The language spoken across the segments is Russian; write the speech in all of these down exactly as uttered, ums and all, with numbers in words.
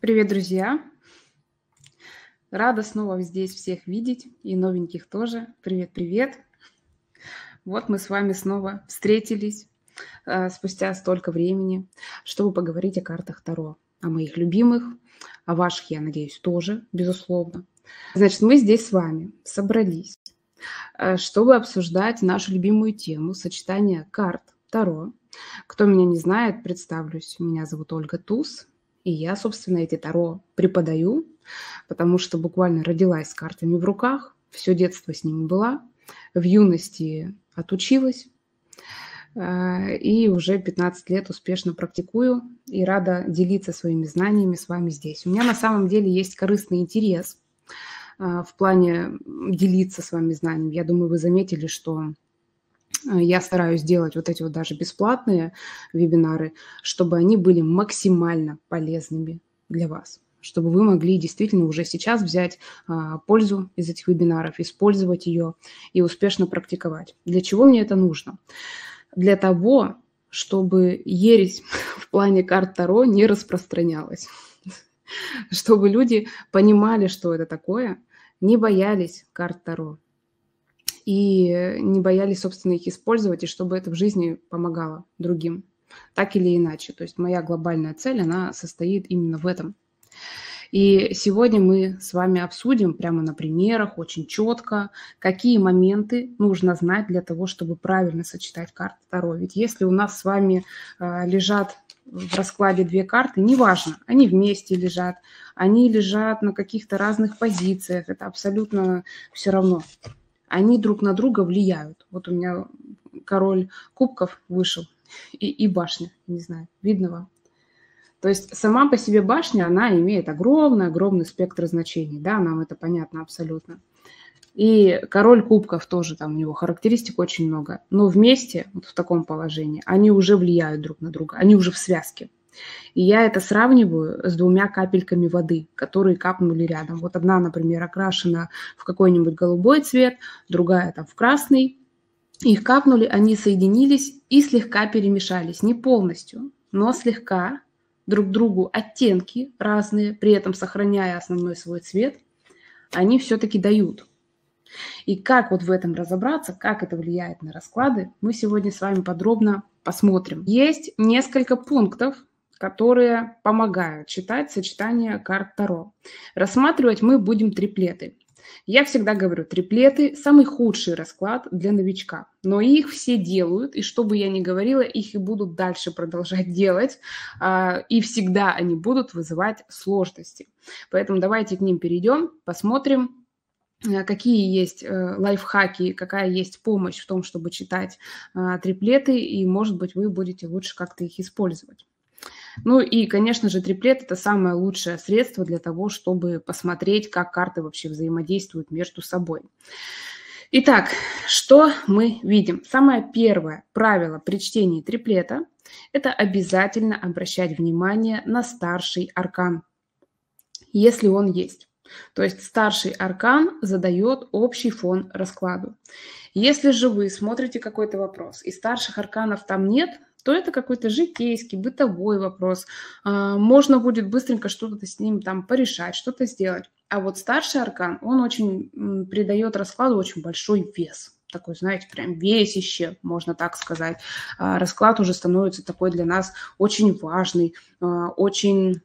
Привет, друзья! Рада снова здесь всех видеть, и новеньких тоже. Привет-привет! Вот мы с вами снова встретились э, спустя столько времени, чтобы поговорить о картах Таро, о моих любимых, о ваших, я надеюсь, тоже, безусловно. Значит, мы здесь с вами собрались, э, чтобы обсуждать нашу любимую тему сочетания карт Таро. Кто меня не знает, представлюсь. Меня зовут Ольга Туз, и я, собственно, эти Таро преподаю, потому что буквально родилась с картами в руках, все детство с ними была, в юности отучилась, э, и уже пятнадцать лет успешно практикую, и рада делиться своими знаниями с вами здесь. У меня на самом деле есть корыстный интерес э, в плане делиться с вами знаниями. Я думаю, вы заметили, что я стараюсь делать вот эти вот даже бесплатные вебинары, чтобы они были максимально полезными для вас, чтобы вы могли действительно уже сейчас взять а, пользу из этих вебинаров, использовать ее и успешно практиковать. Для чего мне это нужно? Для того, чтобы ересь в плане карт Таро не распространялась, чтобы люди понимали, что это такое, не боялись карт Таро и не боялись, собственно, их использовать, и чтобы это в жизни помогало другим, так или иначе. То есть моя глобальная цель, она состоит именно в этом. И сегодня мы с вами обсудим прямо на примерах, очень четко, какие моменты нужно знать для того, чтобы правильно сочетать карты Таро. Ведь если у нас с вами э, лежат в раскладе две карты, неважно, они вместе лежат, они лежат на каких-то разных позициях, это абсолютно все равно. Они друг на друга влияют. Вот у меня король кубков вышел и, и башня, не знаю, видно вам? То есть сама по себе башня, она имеет огромный-огромный спектр значений, да, нам это понятно абсолютно. И король кубков тоже, там у него характеристик очень много, но вместе, вот в таком положении, они уже влияют друг на друга, они уже в связке. И я это сравниваю с двумя капельками воды, которые капнули рядом. Вот одна, например, окрашена в какой-нибудь голубой цвет, другая там в красный. Их капнули, они соединились и слегка перемешались. Не полностью, но слегка друг другу оттенки разные, при этом сохраняя основной свой цвет, они все-таки дают. И как вот в этом разобраться, как это влияет на расклады, мы сегодня с вами подробно посмотрим. Есть несколько пунктов, которые помогают читать сочетание карт Таро. Рассматривать мы будем триплеты. Я всегда говорю, триплеты – самый худший расклад для новичка. Но их все делают, и что бы я ни говорила, их и будут дальше продолжать делать. И всегда они будут вызывать сложности. Поэтому давайте к ним перейдем, посмотрим, какие есть лайфхаки, какая есть помощь в том, чтобы читать триплеты, и, может быть, вы будете лучше как-то их использовать. Ну и, конечно же, триплет – это самое лучшее средство для того, чтобы посмотреть, как карты вообще взаимодействуют между собой. Итак, что мы видим? Самое первое правило при чтении триплета – это обязательно обращать внимание на старший аркан, если он есть. То есть старший аркан задает общий фон раскладу. Если же вы смотрите какой-то вопрос, и старших арканов там нет, то это какой-то житейский, бытовой вопрос. Можно будет быстренько что-то с ним там порешать, что-то сделать. А вот старший аркан, он очень придает раскладу очень большой вес. Такой, знаете, прям весище, можно так сказать. Расклад уже становится такой для нас очень важный, очень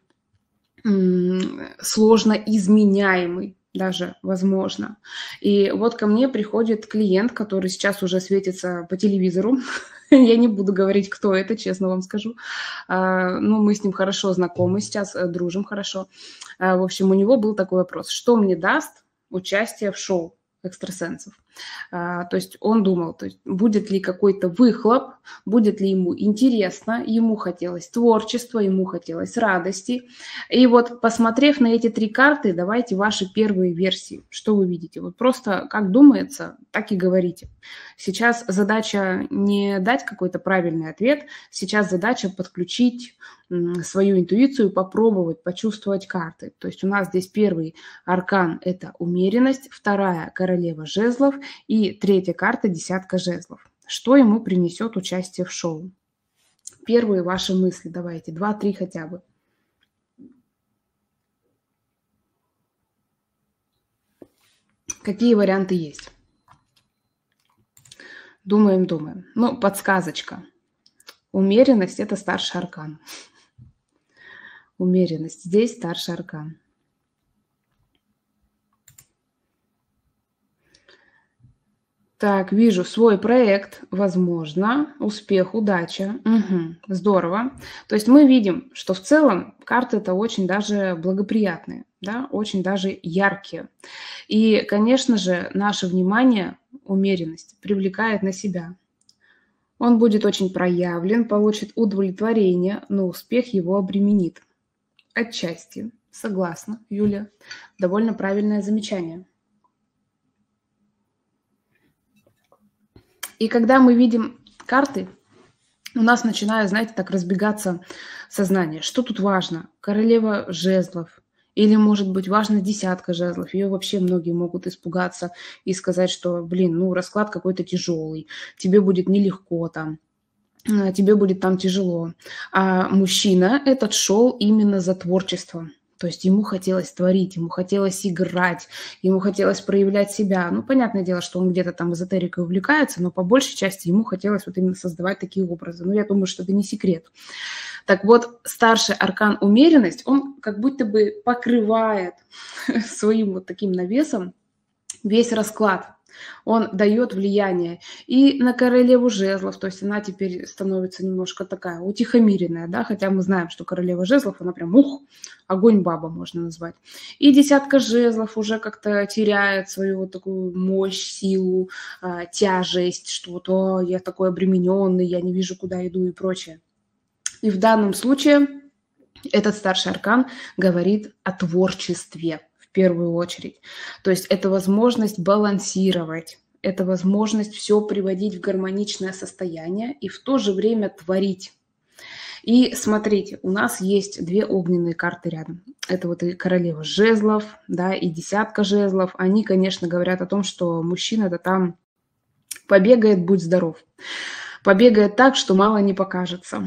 сложно изменяемый. Даже возможно. И вот ко мне приходит клиент, который сейчас уже светится по телевизору. Я не буду говорить, кто это, честно вам скажу. Ну, мы с ним хорошо знакомы сейчас, дружим хорошо. В общем, у него был такой вопрос. Что мне даст участие в шоу экстрасенсов? То есть он думал, то есть будет ли какой-то выхлоп, будет ли ему интересно, ему хотелось творчества, ему хотелось радости. И вот, посмотрев на эти три карты, давайте ваши первые версии. Что вы видите? Вот просто как думается, так и говорите. Сейчас задача не дать какой-то правильный ответ, сейчас задача подключить свою интуицию, попробовать, почувствовать карты. То есть у нас здесь первый аркан – это умеренность, вторая – королева жезлов и третья карта – десятка жезлов. Что ему принесет участие в шоу? Первые ваши мысли давайте, два-три хотя бы. Какие варианты есть? Думаем, думаем. Ну, подсказочка. Умеренность – это старший аркан. Умеренность. Здесь старший аркан. Так, вижу свой проект, возможно, успех, удача. Угу, здорово. То есть мы видим, что в целом карты это очень даже благоприятные, да, очень даже яркие. И, конечно же, наше внимание, умеренность привлекает на себя. Он будет очень проявлен, получит удовлетворение, но успех его обременит. Отчасти. Согласна, Юля. Довольно правильное замечание. И когда мы видим карты, у нас начинает, знаете, так разбегаться сознание. Что тут важно? Королева жезлов. Или, может быть, важна десятка жезлов. Ее вообще многие могут испугаться и сказать, что, блин, ну, расклад какой-то тяжелый. Тебе будет нелегко там. Тебе будет там тяжело. А мужчина этот шел именно за творчеством. То есть ему хотелось творить, ему хотелось играть, ему хотелось проявлять себя. Ну, понятное дело, что он где-то там эзотерикой увлекается, но по большей части ему хотелось вот именно создавать такие образы. Ну, я думаю, что это не секрет. Так вот, старший аркан умеренность, он как будто бы покрывает своим вот таким навесом весь расклад. Он дает влияние и на королеву жезлов, то есть она теперь становится немножко такая утихомиренная, да, хотя мы знаем, что королева жезлов, она прям, ух, огонь-баба можно назвать. И десятка жезлов уже как-то теряет свою вот такую мощь, силу, э, тяжесть, что вот, о, я такой обремененный, я не вижу, куда иду и прочее. И в данном случае этот старший аркан говорит о творчестве. В первую очередь. То есть это возможность балансировать, это возможность все приводить в гармоничное состояние и в то же время творить. И смотрите, у нас есть две огненные карты рядом. Это вот и королева жезлов, да, и десятка жезлов. Они, конечно, говорят о том, что мужчина-то там побегает, будь здоров. Побегает так, что мало не покажется.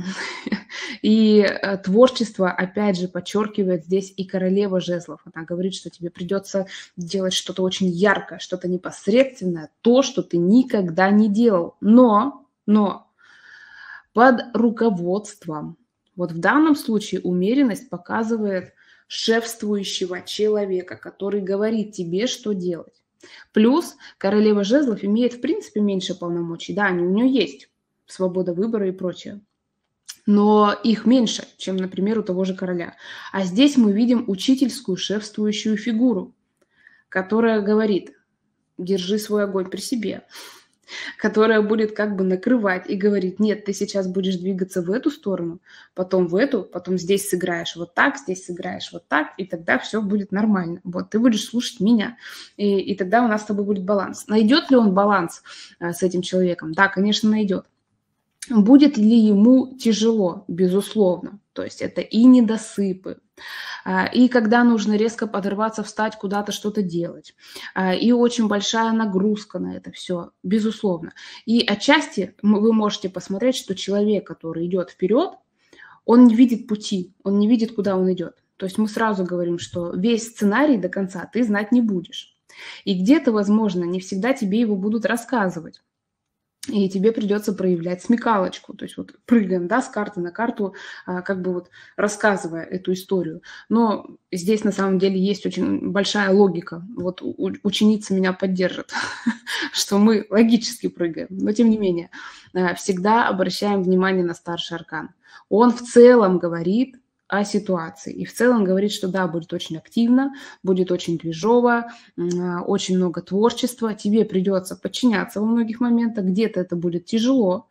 И творчество, опять же, подчеркивает здесь и королева жезлов. Она говорит, что тебе придется делать что-то очень яркое, что-то непосредственное, то, что ты никогда не делал. Но, но под руководством, вот в данном случае умеренность показывает шефствующего человека, который говорит тебе, что делать. Плюс королева жезлов имеет, в принципе, меньше полномочий. Да, они у нее есть. Свобода выбора и прочее. Но их меньше, чем, например, у того же короля. А здесь мы видим учительскую шефствующую фигуру, которая говорит, держи свой огонь при себе, которая будет как бы накрывать и говорить, нет, ты сейчас будешь двигаться в эту сторону, потом в эту, потом здесь сыграешь вот так, здесь сыграешь вот так, и тогда все будет нормально. Вот, ты будешь слушать меня, и, и тогда у нас с тобой будет баланс. Найдет ли он баланс а, с этим человеком? Да, конечно, найдет. Будет ли ему тяжело? Безусловно. То есть это и недосыпы, и когда нужно резко подорваться, встать, куда-то что-то делать, и очень большая нагрузка на это все, безусловно. И отчасти вы можете посмотреть, что человек, который идет вперед, он не видит пути, он не видит, куда он идет. То есть мы сразу говорим, что весь сценарий до конца ты знать не будешь. И где-то, возможно, не всегда тебе его будут рассказывать. И тебе придется проявлять смекалочку, то есть вот прыгаем, да, с карты на карту, как бы вот рассказывая эту историю. Но здесь на самом деле есть очень большая логика. Вот ученица меня поддержит, что мы логически прыгаем. Но тем не менее, всегда обращаем внимание на старший аркан. Он в целом говорит о ситуации. И в целом говорит, что да, будет очень активно, будет очень движово, очень много творчества, тебе придется подчиняться во многих моментах, где-то это будет тяжело,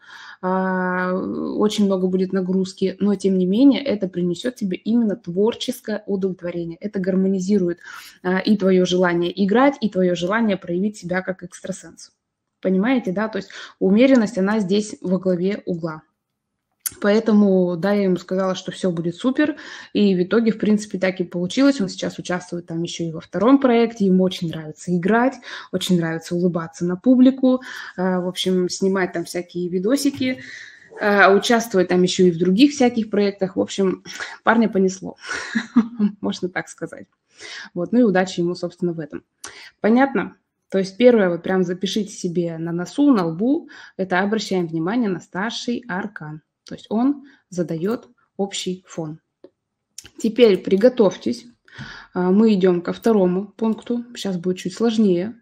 очень много будет нагрузки, но тем не менее это принесет тебе именно творческое удовлетворение. Это гармонизирует и твое желание играть, и твое желание проявить себя как экстрасенс. Понимаете, да? То есть умеренность, она здесь во главе угла. Поэтому, да, я ему сказала, что все будет супер, и в итоге, в принципе, так и получилось. Он сейчас участвует там еще и во втором проекте, ему очень нравится играть, очень нравится улыбаться на публику, в общем, снимать там всякие видосики, участвовать там еще и в других всяких проектах. В общем, парня понесло, можно так сказать. Вот, ну и удачи ему, собственно, в этом. Понятно? То есть первое, вот прям запишите себе на носу, на лбу, это обращаем внимание на старший аркан. То есть он задает общий фон. Теперь приготовьтесь. Мы идем ко второму пункту. Сейчас будет чуть сложнее.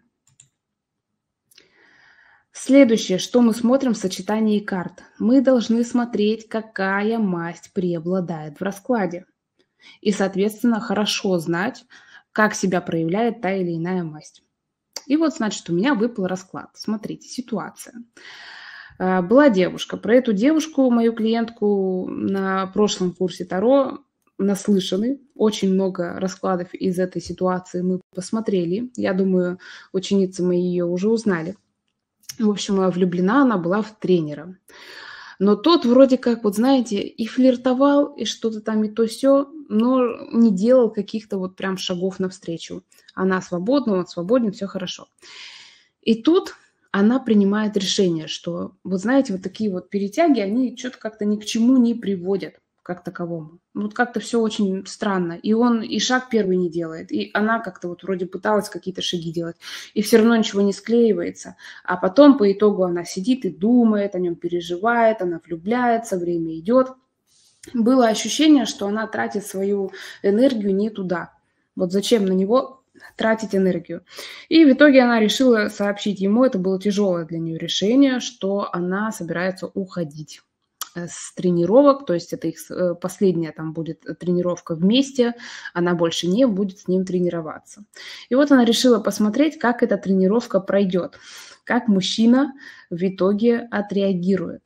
Следующее, что мы смотрим в сочетании карт. Мы должны смотреть, какая масть преобладает в раскладе. И, соответственно, хорошо знать, как себя проявляет та или иная масть. И вот, значит, у меня выпал расклад. Смотрите, ситуация. Была девушка. Про эту девушку, мою клиентку, на прошлом курсе Таро наслышаны. Очень много раскладов из этой ситуации мы посмотрели. Я думаю, ученицы мои ее уже узнали. В общем, влюблена она была в тренера. Но тот вроде как, вот знаете, и флиртовал, и что-то там и то сё, но не делал каких-то вот прям шагов навстречу. Она свободна, он свободен, все хорошо. И тут она принимает решение, что, вот знаете, вот такие вот перетяги, они что-то как-то ни к чему не приводят как таковому. Вот как-то все очень странно. И он и шаг первый не делает. И она как-то вот вроде пыталась какие-то шаги делать. И все равно ничего не склеивается. А потом по итогу она сидит и думает, о нем переживает, она влюбляется, время идет. Было ощущение, что она тратит свою энергию не туда. Вот зачем на него тратить энергию? И в итоге она решила сообщить ему, это было тяжелое для нее решение, что она собирается уходить с тренировок, то есть это их последняя там будет тренировка вместе, она больше не будет с ним тренироваться. И вот она решила посмотреть, как эта тренировка пройдет, как мужчина в итоге отреагирует.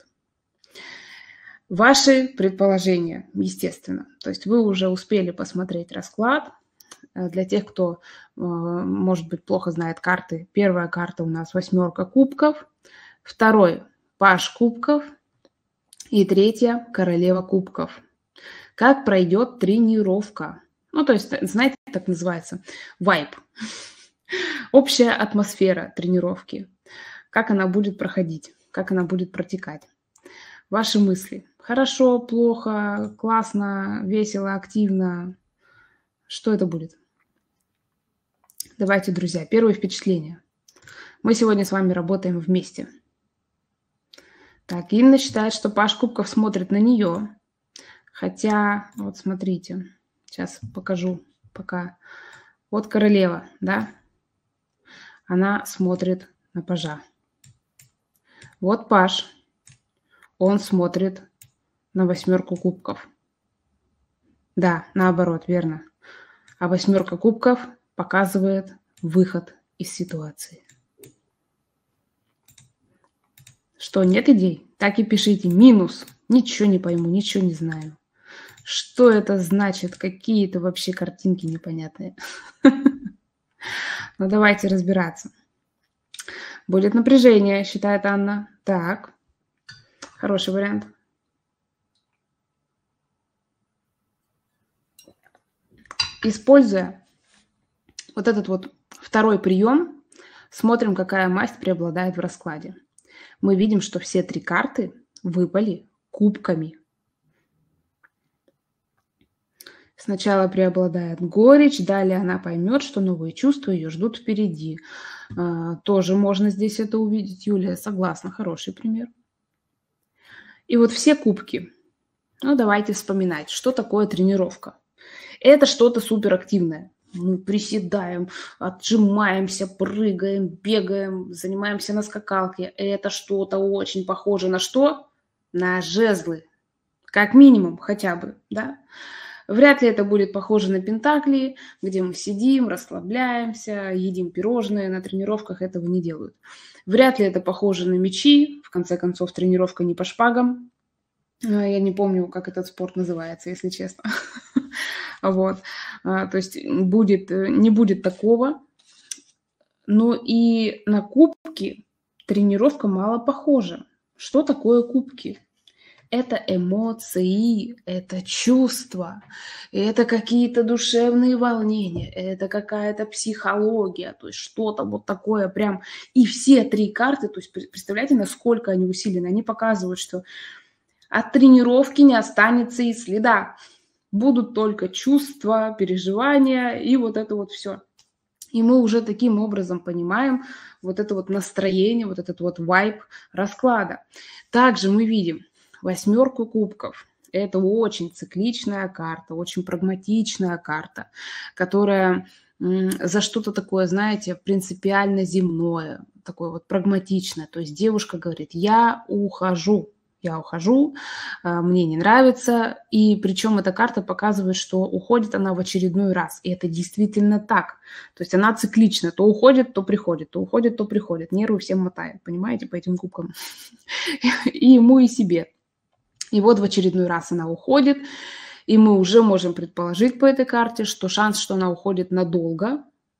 Ваши предположения, естественно. То есть вы уже успели посмотреть расклад. Для тех, кто, может быть, плохо знает карты, первая карта у нас восьмерка кубков, второй паж кубков, и третья – королева кубков. Как пройдет тренировка? Ну, то есть, знаете, так называется, вайб. Общая атмосфера тренировки. Как она будет проходить, как она будет протекать. Ваши мысли. Хорошо, плохо, классно, весело, активно. Что это будет? Давайте, друзья, первое впечатление. Мы сегодня с вами работаем вместе. Так, Инна считает, что паж кубков смотрит на нее. Хотя, вот смотрите, сейчас покажу пока. Вот королева, да? Она смотрит на пажа. Вот паж. Он смотрит на восьмерку кубков. Да, наоборот, верно. А восьмерка кубков показывает выход из ситуации. Что, нет идей? Так и пишите. Минус. Ничего не пойму, ничего не знаю. Что это значит? Какие-то вообще картинки непонятные. Ну, давайте разбираться. Будет напряжение, считает Анна. Так. Хороший вариант. Используя вот этот вот второй прием, смотрим, какая масть преобладает в раскладе. Мы видим, что все три карты выпали кубками. Сначала преобладает горечь, далее она поймет, что новые чувства ее ждут впереди. А, тоже можно здесь это увидеть, Юлия, согласна, хороший пример. И вот все кубки. Ну, давайте вспоминать, что такое тренировка. Это что-то суперактивное. Мы приседаем, отжимаемся, прыгаем, бегаем, занимаемся на скакалке. Это что-то очень похоже на что? На жезлы. Как минимум, хотя бы, да? Вряд ли это будет похоже на пентакли, где мы сидим, расслабляемся, едим пирожные. На тренировках этого не делают. Вряд ли это похоже на мячи. В конце концов, тренировка не по шпагам. Я не помню, как этот спорт называется, если честно. Вот. То есть будет, не будет такого. Но и на кубки тренировка мало похожа. Что такое кубки? Это эмоции, это чувства, это какие-то душевные волнения, это какая-то психология, то есть что-то вот такое прям. И все три карты, то есть представляете, насколько они усилены, они показывают, что от тренировки не останется и следа. Будут только чувства, переживания и вот это вот все. И мы уже таким образом понимаем вот это вот настроение, вот этот вот вайб расклада. Также мы видим восьмерку кубков. Это очень цикличная карта, очень прагматичная карта, которая за что-то такое, знаете, принципиально земное, такое вот прагматичное. То есть девушка говорит: я ухожу, я ухожу, мне не нравится. И причем эта карта показывает, что уходит она в очередной раз. И это действительно так. То есть она циклична. То уходит, то приходит, то уходит, то приходит. Нервы всем мотает, понимаете, по этим кубкам. И ему, и себе. И вот в очередной раз она уходит. И мы уже можем предположить по этой карте, что шанс, что она уходит надолго,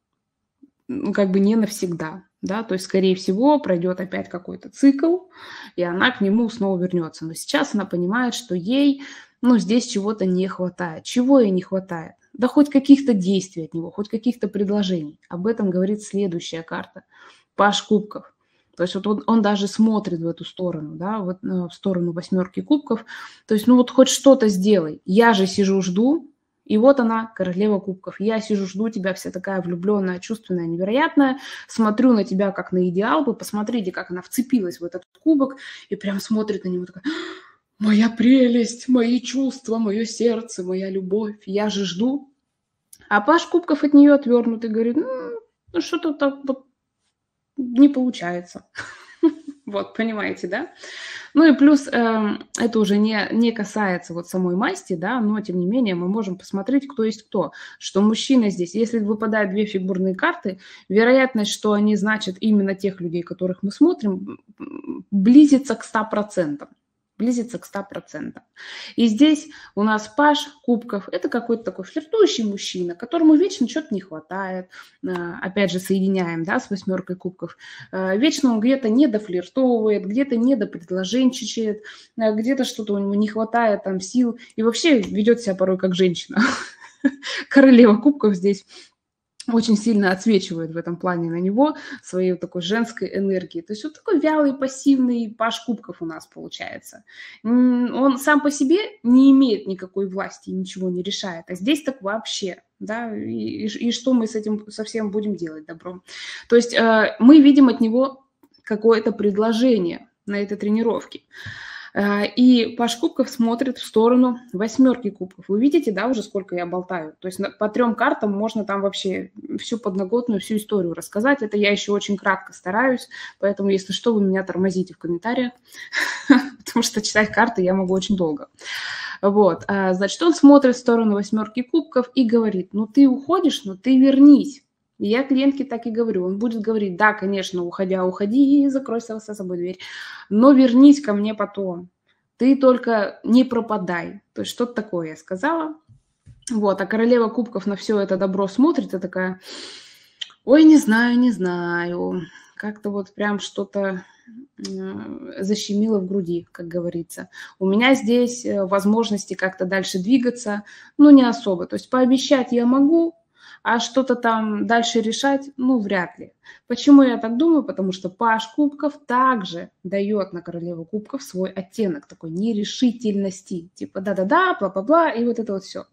как бы не навсегда. Да? То есть, скорее всего, пройдет опять какой-то цикл, и она к нему снова вернется. Но сейчас она понимает, что ей, ну, здесь чего-то не хватает. Чего ей не хватает? Да хоть каких-то действий от него, хоть каких-то предложений. Об этом говорит следующая карта. Паж кубков. То есть вот он, он даже смотрит в эту сторону, да, вот в сторону восьмерки кубков. То есть, ну вот хоть что-то сделай. Я же сижу, жду. И вот она, королева кубков. Я сижу, жду тебя, вся такая влюбленная, чувственная, невероятная. Смотрю на тебя, как на идеал. Вы посмотрите, как она вцепилась в этот кубок и прям смотрит на него такая: моя прелесть, мои чувства, мое сердце, моя любовь. Я же жду. А паж кубков от нее отвернут и говорит: ну, ну что-то так вот не получается. Вот, понимаете, да? Ну и плюс э, это уже не, не касается вот самой масти, да, но тем не менее мы можем посмотреть, кто есть кто. Что мужчина здесь, если выпадают две фигурные карты, вероятность, что они значат именно тех людей, которых мы смотрим, близится к ста процентам. Близится к ста процентам. И здесь у нас паж кубков. Это какой-то такой флиртующий мужчина, которому вечно что-то не хватает. Опять же, соединяем, да, с восьмеркой кубков. Вечно он где-то недофлиртовывает, где-то недопредложенчичает, где-то что-то у него не хватает там сил. И вообще ведет себя порой как женщина. Королева кубков здесь очень сильно отсвечивает в этом плане на него своей вот такой женской энергии. То есть вот такой вялый, пассивный паж кубков у нас получается. Он сам по себе не имеет никакой власти, ничего не решает. А здесь так вообще, да, и, и, и что мы с этим совсем будем делать добром? То есть э, мы видим от него какое-то предложение на этой тренировке. И паж кубков смотрит в сторону восьмерки кубков. Вы видите, да, уже сколько я болтаю? То есть по трем картам можно там вообще всю подноготную, всю историю рассказать. Это я еще очень кратко стараюсь, поэтому, если что, вы меня тормозите в комментариях, потому что читать карты я могу очень долго. Вот, значит, он смотрит в сторону восьмерки кубков и говорит: ну ты уходишь, но ты вернись. И я клиентке так и говорю. Он будет говорить: да, конечно, уходя, уходи и закрой за собой дверь. Но вернись ко мне потом. Ты только не пропадай. То есть что-то такое я сказала. Вот, а королева кубков на все это добро смотрит и такая: ой, не знаю, не знаю. Как-то вот прям что-то защемило в груди, как говорится. У меня здесь возможности как-то дальше двигаться, ну, не особо. То есть пообещать я могу, а что-то там дальше решать, ну, вряд ли. Почему я так думаю? Потому что паж кубков также дает на королеву кубков свой оттенок такой нерешительности. Типа да-да-да, бла-бла-бла, и вот это вот все.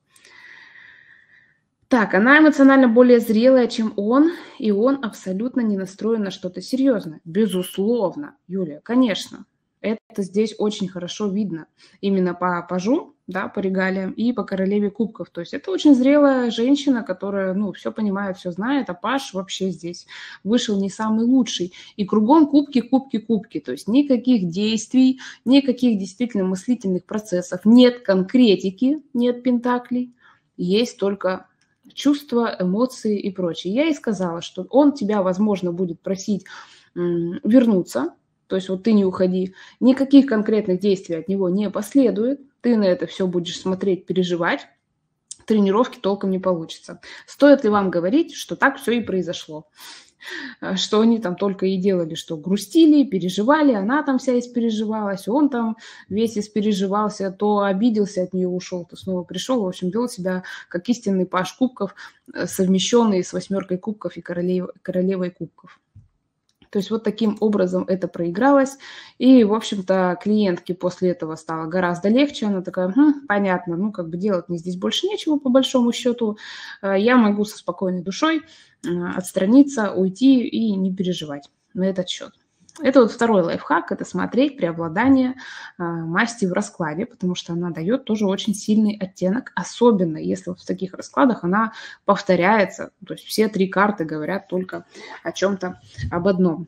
Так, она эмоционально более зрелая, чем он, и он абсолютно не настроен на что-то серьезное. Безусловно, Юлия, конечно. Это здесь очень хорошо видно. Именно по пажу, да, по регалиям и по королеве кубков. То есть это очень зрелая женщина, которая, ну, все понимает, все знает, а паж вообще здесь вышел не самый лучший. И кругом кубки, кубки, кубки. То есть никаких действий, никаких действительно мыслительных процессов. Нет конкретики, нет пентаклей. Есть только чувства, эмоции и прочее. Я ей сказала, что он тебя, возможно, будет просить м, вернуться. То есть вот ты не уходи, никаких конкретных действий от него не последует, ты на это все будешь смотреть, переживать, тренировки толком не получится. Стоит ли вам говорить, что так все и произошло? Что они там только и делали, что грустили, переживали, она там вся испереживалась, он там весь испереживался, то обиделся, от нее ушел, то снова пришел, в общем, вел себя как истинный паж кубков, совмещенный с восьмеркой кубков и королев, королевой кубков. То есть вот таким образом это проигралось. И, в общем-то, клиентке после этого стало гораздо легче. Она такая, хм, понятно, ну как бы делать мне здесь больше нечего по большому счету. Я могу со спокойной душой отстраниться, уйти и не переживать на этот счет. Это вот второй лайфхак, это смотреть преобладание э, масти в раскладе, потому что она дает тоже очень сильный оттенок, особенно если вот в таких раскладах она повторяется, то есть все три карты говорят только о чем-то, об одном.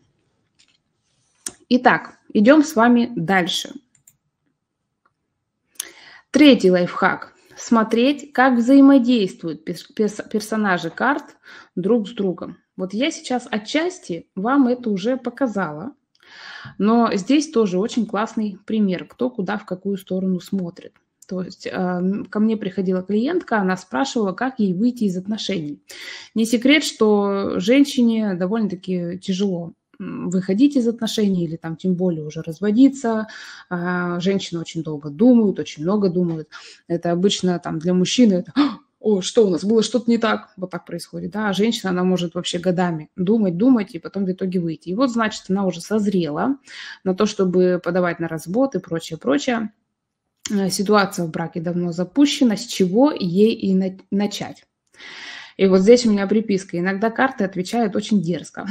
Итак, идем с вами дальше. Третий лайфхак. Смотреть, как взаимодействуют персонажи карт друг с другом. Вот я сейчас отчасти вам это уже показала, но здесь тоже очень классный пример, кто куда в какую сторону смотрит. То есть э, ко мне приходила клиентка, она спрашивала, как ей выйти из отношений. Не секрет, что женщине довольно-таки тяжело выходить из отношений или там тем более уже разводиться. Э, женщины очень долго думают, очень много думают. Это обычно там для мужчины это... О, что у нас было что-то не так, вот так происходит, да, а женщина, она может вообще годами думать, думать и потом в итоге выйти. И вот, значит, она уже созрела на то, чтобы подавать на развод и прочее, прочее. Ситуация в браке давно запущена, с чего ей и на- начать. И вот здесь у меня приписка. Иногда карты отвечают очень дерзко.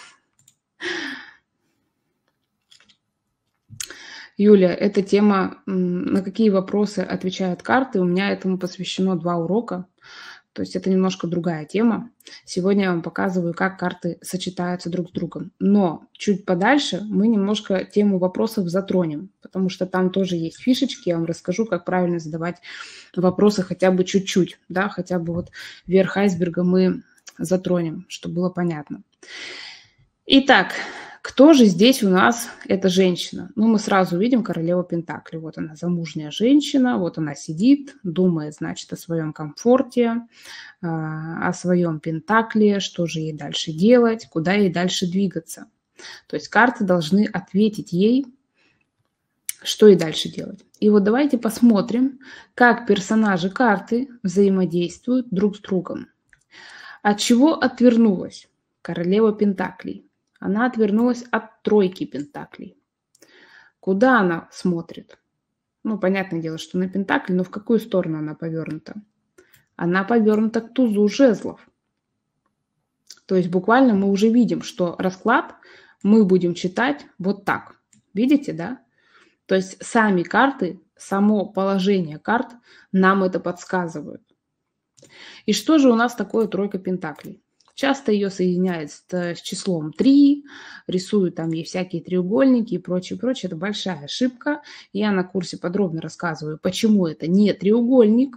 Юля, эта тема, на какие вопросы отвечают карты, у меня этому посвящено два урока, то есть это немножко другая тема. Сегодня я вам показываю, как карты сочетаются друг с другом. Но чуть подальше мы немножко тему вопросов затронем, потому что там тоже есть фишечки, я вам расскажу, как правильно задавать вопросы хотя бы чуть-чуть, да, хотя бы вот верх айсберга мы затронем, чтобы было понятно. Итак, кто же здесь у нас эта женщина? Ну, мы сразу видим королеву Пентаклей. Вот она, замужняя женщина, вот она сидит, думает, значит, о своем комфорте, о своем Пентакле, что же ей дальше делать, куда ей дальше двигаться. То есть карты должны ответить ей, что ей дальше делать. И вот давайте посмотрим, как персонажи карты взаимодействуют друг с другом. От чего отвернулась королева Пентаклей? Она отвернулась от тройки Пентаклей. Куда она смотрит? Ну, понятное дело, что на Пентакль, но в какую сторону она повернута? Она повернута к тузу жезлов. То есть буквально мы уже видим, что расклад мы будем читать вот так. Видите, да? То есть сами карты, само положение карт нам это подсказывают. И что же у нас такое тройка Пентаклей? Часто ее соединяют с, с числом три, рисуют там ей всякие треугольники и прочее, прочее. Это большая ошибка. Я на курсе подробно рассказываю, почему это не треугольник.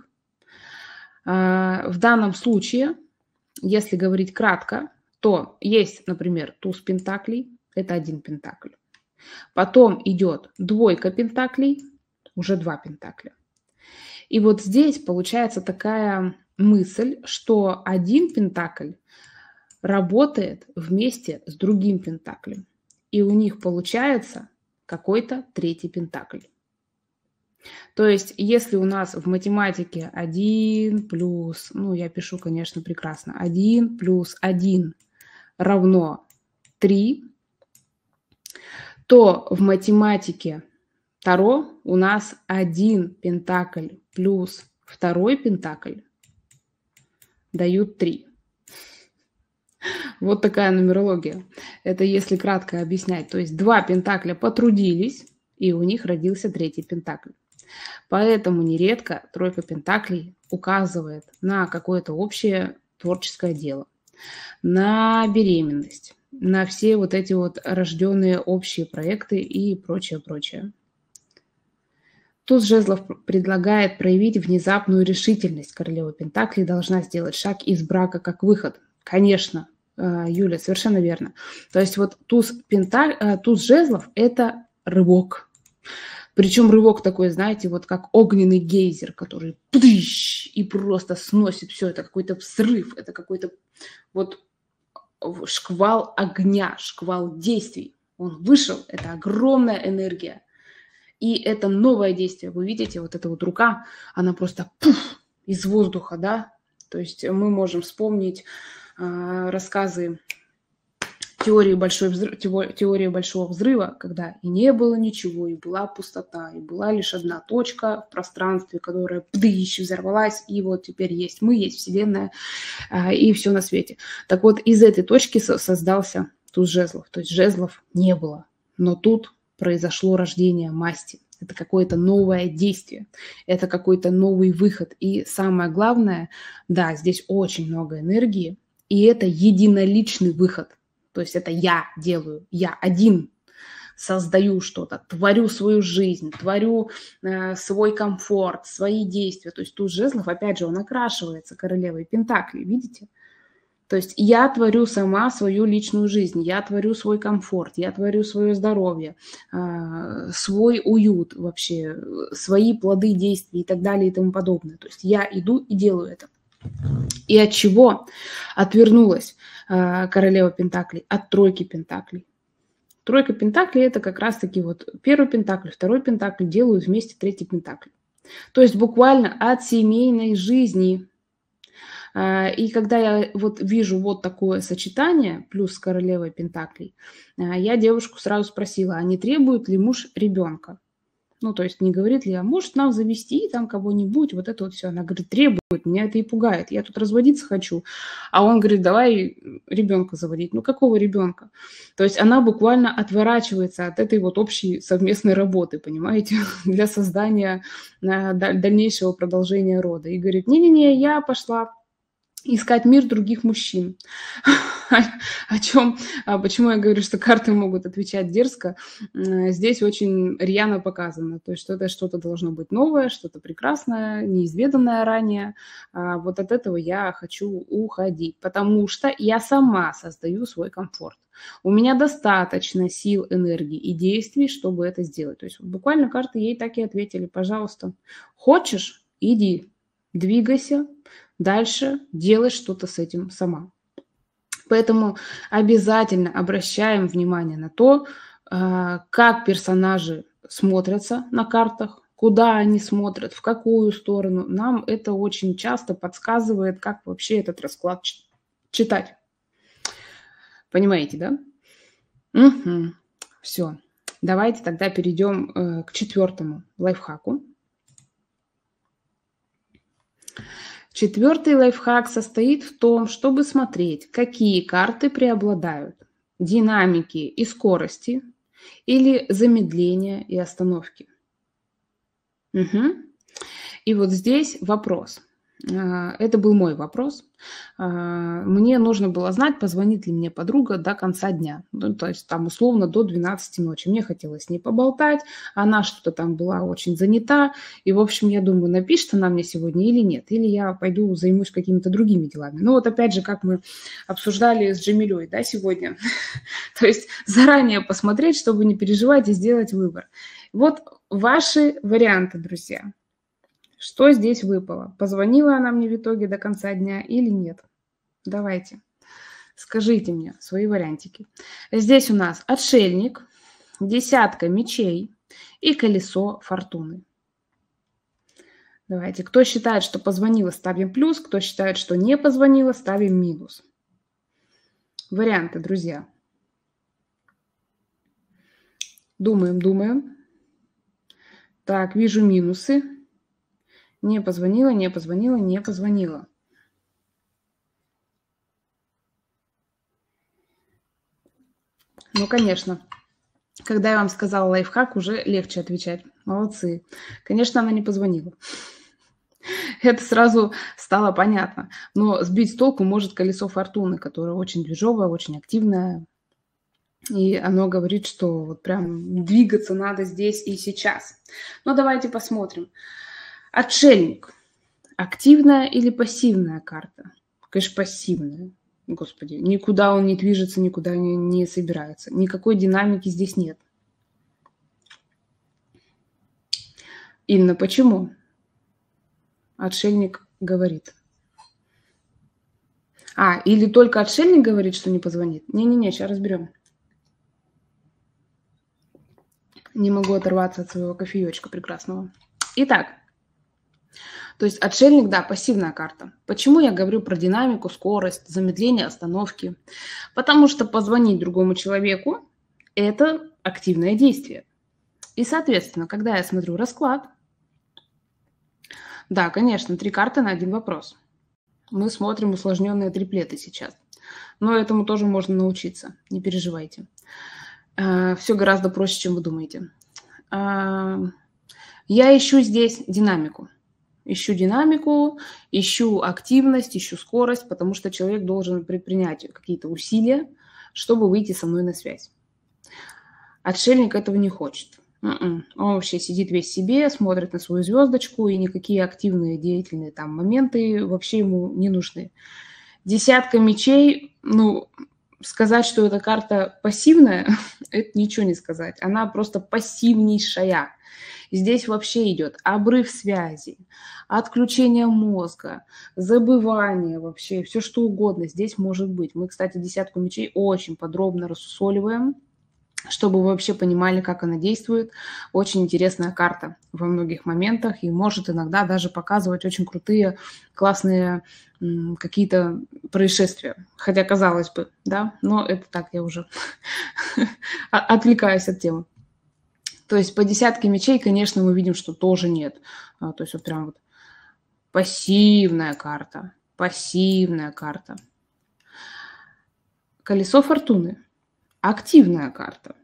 В данном случае, если говорить кратко, то есть, например, туз Пентаклей, это один Пентакль. Потом идет двойка Пентаклей, уже два Пентакля. И вот здесь получается такая мысль, что один Пентакль работает вместе с другим Пентаклем. И у них получается какой-то третий Пентакль. То есть, если у нас в математике один плюс, ну, я пишу, конечно, прекрасно, один плюс один равно три, то в математике Таро у нас один Пентакль плюс второй Пентакль дают три. Вот такая нумерология. Это если кратко объяснять. То есть два Пентакля потрудились, и у них родился третий Пентакль. Поэтому нередко тройка Пентаклей указывает на какое-то общее творческое дело, на беременность, на все вот эти вот рожденные общие проекты и прочее, прочее. Туз жезлов предлагает проявить внезапную решительность. Королева Пентаклей должна сделать шаг из брака как выход. Конечно, Юля, совершенно верно. То есть вот туз, пента... туз жезлов – это рывок. Причем рывок такой, знаете, вот как огненный гейзер, который и просто сносит все. Это какой-то взрыв, это какой-то вот шквал огня, шквал действий. Он вышел, это огромная энергия. И это новое действие. Вы видите, вот эта вот рука, она просто пуф, из воздуха, да. То есть мы можем вспомнить э, рассказы теории, большой взрыв, теории большого взрыва, когда и не было ничего, и была пустота, и была лишь одна точка в пространстве, которая пдыщ взорвалась, и вот теперь есть мы, есть Вселенная, и все на свете. Так вот, из этой точки создался туз жезлов. То есть жезлов не было, но тут произошло рождение масти. Это какое-то новое действие, это какой-то новый выход. И самое главное, да, здесь очень много энергии, и это единоличный выход. То есть это я делаю, я один создаю что-то, творю свою жизнь, творю э, свой комфорт, свои действия. То есть туз жезлов, опять же, он окрашивается королевой пентаклей, видите? То есть я творю сама свою личную жизнь, я творю свой комфорт, я творю свое здоровье, э, свой уют вообще, свои плоды действий и так далее и тому подобное. То есть я иду и делаю это. И от чего отвернулась э, королева пентаклей? От тройки пентаклей. Тройка пентаклей – это как раз-таки вот первый пентакль, второй пентакль делают вместе третий пентакль. То есть буквально от семейной жизни. Э, и когда я вот вижу вот такое сочетание, плюс с королевой пентаклей, э, я девушку сразу спросила, а не требует ли муж ребенка? Ну, то есть не говорит ли, а может нам завести там кого-нибудь, вот это вот все. Она говорит, требует, меня это и пугает, я тут разводиться хочу. А он говорит, давай ребенка заводить. Ну, какого ребенка? То есть она буквально отворачивается от этой вот общей совместной работы, понимаете, для создания дальнейшего продолжения рода. И говорит, не-не-не, я пошла искать мир других мужчин. О чем, почему я говорю, что карты могут отвечать дерзко, здесь очень рьяно показано. То есть что это что-то должно быть новое, что-то прекрасное, неизведанное ранее. Вот от этого я хочу уходить, потому что я сама создаю свой комфорт. У меня достаточно сил, энергии и действий, чтобы это сделать. То есть буквально карты ей так и ответили, пожалуйста, хочешь, иди, двигайся, дальше делай что-то с этим сама. Поэтому обязательно обращаем внимание на то, как персонажи смотрятся на картах, куда они смотрят, в какую сторону. Нам это очень часто подсказывает, как вообще этот расклад читать. Понимаете, да? Угу. Все. Давайте тогда перейдем к четвертому лайфхаку. Четвертый лайфхак состоит в том, чтобы смотреть, какие карты преобладают: динамики и скорости или замедления и остановки. Угу. И вот здесь вопрос. Это был мой вопрос. Мне нужно было знать, позвонит ли мне подруга до конца дня. Ну, то есть там условно до двенадцати ночи. Мне хотелось с ней поболтать. Она что-то там была очень занята. И, в общем, я думаю, напишет она мне сегодня или нет. Или я пойду займусь какими-то другими делами. Ну вот опять же, как мы обсуждали с Джамилей, да, сегодня. То есть заранее посмотреть, чтобы не переживать и сделать выбор. Вот ваши варианты, друзья. Что здесь выпало? Позвонила она мне в итоге до конца дня или нет? Давайте, скажите мне свои вариантики. Здесь у нас отшельник, десятка мечей и колесо фортуны. Давайте, кто считает, что позвонила, ставим плюс, кто считает, что не позвонила, ставим минус. Варианты, друзья. Думаем, думаем. Так, вижу минусы. Не позвонила, не позвонила, не позвонила. Ну, конечно. Когда я вам сказала лайфхак, уже легче отвечать. Молодцы. Конечно, она не позвонила. Это сразу стало понятно. Но сбить с толку может колесо фортуны, которое очень движовое, очень активное. И оно говорит, что вот прям двигаться надо здесь и сейчас. Но давайте посмотрим. Отшельник. Активная или пассивная карта? Конечно, пассивная. Господи, никуда он не движется, никуда не, не собирается. Никакой динамики здесь нет. Инна, почему? Отшельник говорит. А, или только отшельник говорит, что не позвонит? Не-не-не, сейчас разберем. Не могу оторваться от своего кофеечка прекрасного. Итак, То есть отшельник, да, пассивная карта. Почему я говорю про динамику, скорость, замедление, остановки? Потому что позвонить другому человеку – это активное действие. И, соответственно, когда я смотрю расклад, да, конечно, три карты на один вопрос. Мы смотрим усложненные триплеты сейчас. Но этому тоже можно научиться, не переживайте. Все гораздо проще, чем вы думаете. Я ищу здесь динамику. Ищу динамику, ищу активность, ищу скорость, потому что человек должен предпринять какие-то усилия, чтобы выйти со мной на связь. Отшельник этого не хочет. Он вообще сидит весь в себе, смотрит на свою звездочку, и никакие активные, деятельные там моменты вообще ему не нужны. Десятка мечей, ну, сказать, что эта карта пассивная, это ничего не сказать. Она просто пассивнейшая. Здесь вообще идет обрыв связи, отключение мозга, забывание вообще, все что угодно здесь может быть. Мы, кстати, десятку мечей очень подробно рассусоливаем, чтобы вы вообще понимали, как она действует. Очень интересная карта во многих моментах и может иногда даже показывать очень крутые, классные м, какие-то происшествия. Хотя, казалось бы, да, но это так, я уже отвлекаюсь от темы. То есть по десятке мечей, конечно, мы видим, что тоже нет. То есть вот прям вот пассивная карта, пассивная карта. Колесо фортуны. Активная карта.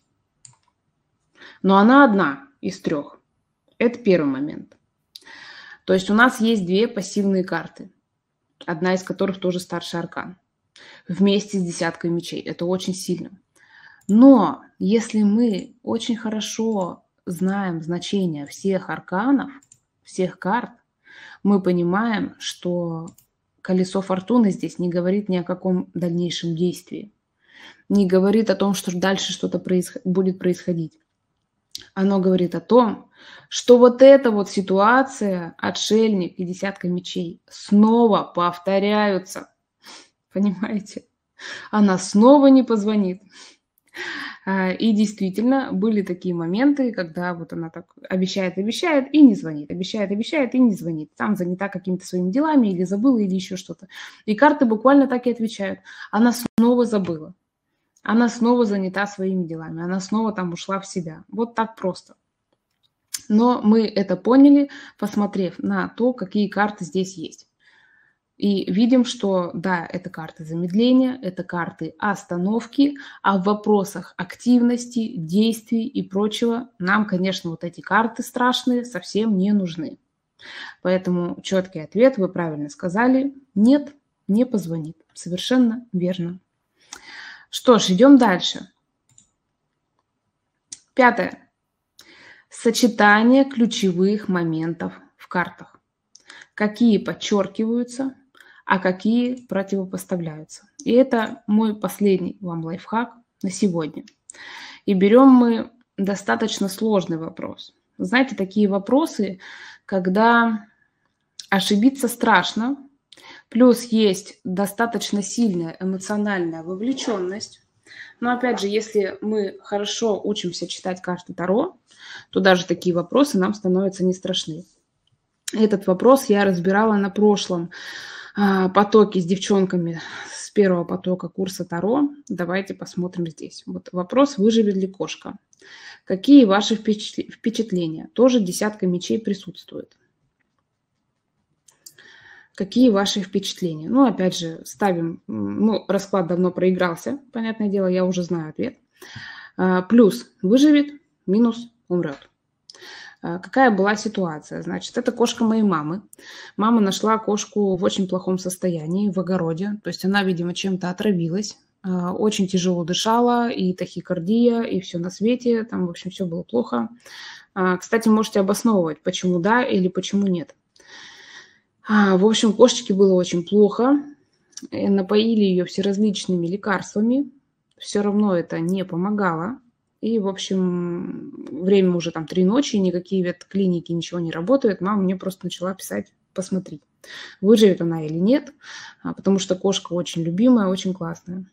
Но она одна из трех. Это первый момент. То есть у нас есть две пассивные карты, одна из которых тоже старший аркан, вместе с десяткой мечей. Это очень сильно. Но если мы очень хорошо знаем значение всех арканов, всех карт, мы понимаем, что колесо фортуны здесь не говорит ни о каком дальнейшем действии, не говорит о том, что дальше что-то происход- будет происходить. Оно говорит о том, что вот эта вот ситуация, отшельник и десятка мечей, снова повторяются. Понимаете? Она снова не позвонит. И действительно были такие моменты, когда вот она так обещает, обещает и не звонит, обещает, обещает и не звонит. Там занята какими-то своими делами или забыла, или еще что-то. И карты буквально так и отвечают. Она снова забыла. Она снова занята своими делами. Она снова там ушла в себя. Вот так просто. Но мы это поняли, посмотрев на то, какие карты здесь есть. И видим, что да, это карты замедления, это карты остановки, а в вопросах активности, действий и прочего нам, конечно, вот эти карты страшные совсем не нужны. Поэтому четкий ответ, вы правильно сказали, нет, не позвонит. Совершенно верно. Что ж, идем дальше. Пятое. Сочетание ключевых моментов в картах. Какие подчеркиваются, а какие противопоставляются. И это мой последний вам лайфхак на сегодня. И берем мы достаточно сложный вопрос. Знаете, такие вопросы, когда ошибиться страшно, плюс есть достаточно сильная эмоциональная вовлеченность. Но опять же, если мы хорошо учимся читать карты Таро, то даже такие вопросы нам становятся не страшны. Этот вопрос я разбирала на прошлом потоке с девчонками с первого потока курса Таро. Давайте посмотрим здесь. Вот вопрос: выживет ли кошка? Какие ваши впечатления? Тоже десятка мечей присутствует. Какие ваши впечатления? Ну, опять же, ставим, ну, расклад давно проигрался, понятное дело, я уже знаю ответ. Плюс выживет, минус умрет. Какая была ситуация? Значит, это кошка моей мамы. Мама нашла кошку в очень плохом состоянии, в огороде. То есть она, видимо, чем-то отравилась. Очень тяжело дышала, и тахикардия, и все на свете. Там, в общем, все было плохо. Кстати, можете обосновывать, почему да или почему нет. В общем, кошечке было очень плохо. Напоили ее всеразличными лекарствами. Все равно это не помогало. И, в общем, время уже там три ночи, никакие ветклиники, ничего не работают. Мама мне просто начала писать: посмотри, выживет она или нет, потому что кошка очень любимая, очень классная.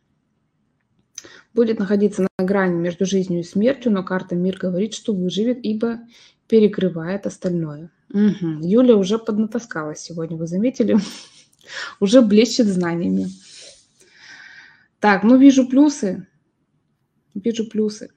Будет находиться на грани между жизнью и смертью, но карта Мир говорит, что выживет, ибо перекрывает остальное. Угу. Юля уже поднатаскалась сегодня, вы заметили? Уже блещет знаниями. Так, ну вижу плюсы. Вижу плюсы.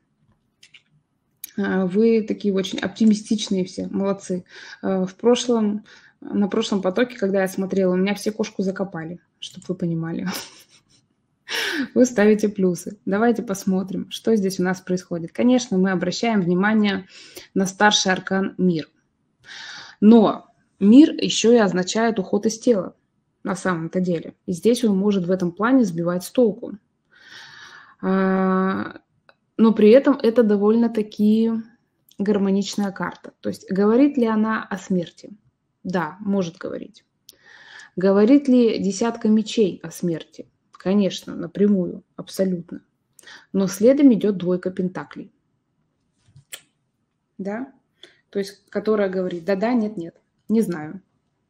Вы такие очень оптимистичные все, молодцы. В прошлом, на прошлом потоке, когда я смотрела, у меня все кошку закопали, чтобы вы понимали. Вы ставите плюсы. Давайте посмотрим, что здесь у нас происходит. Конечно, мы обращаем внимание на старший аркан мир. Но мир еще и означает уход из тела на самом-то деле. И здесь он может в этом плане сбивать с толку. Но при этом это довольно-таки гармоничная карта. То есть говорит ли она о смерти? Да, может говорить. Говорит ли десятка мечей о смерти? Конечно, напрямую, абсолютно. Но следом идет двойка пентаклей. Да? То есть, которая говорит да-да, нет-нет, не знаю.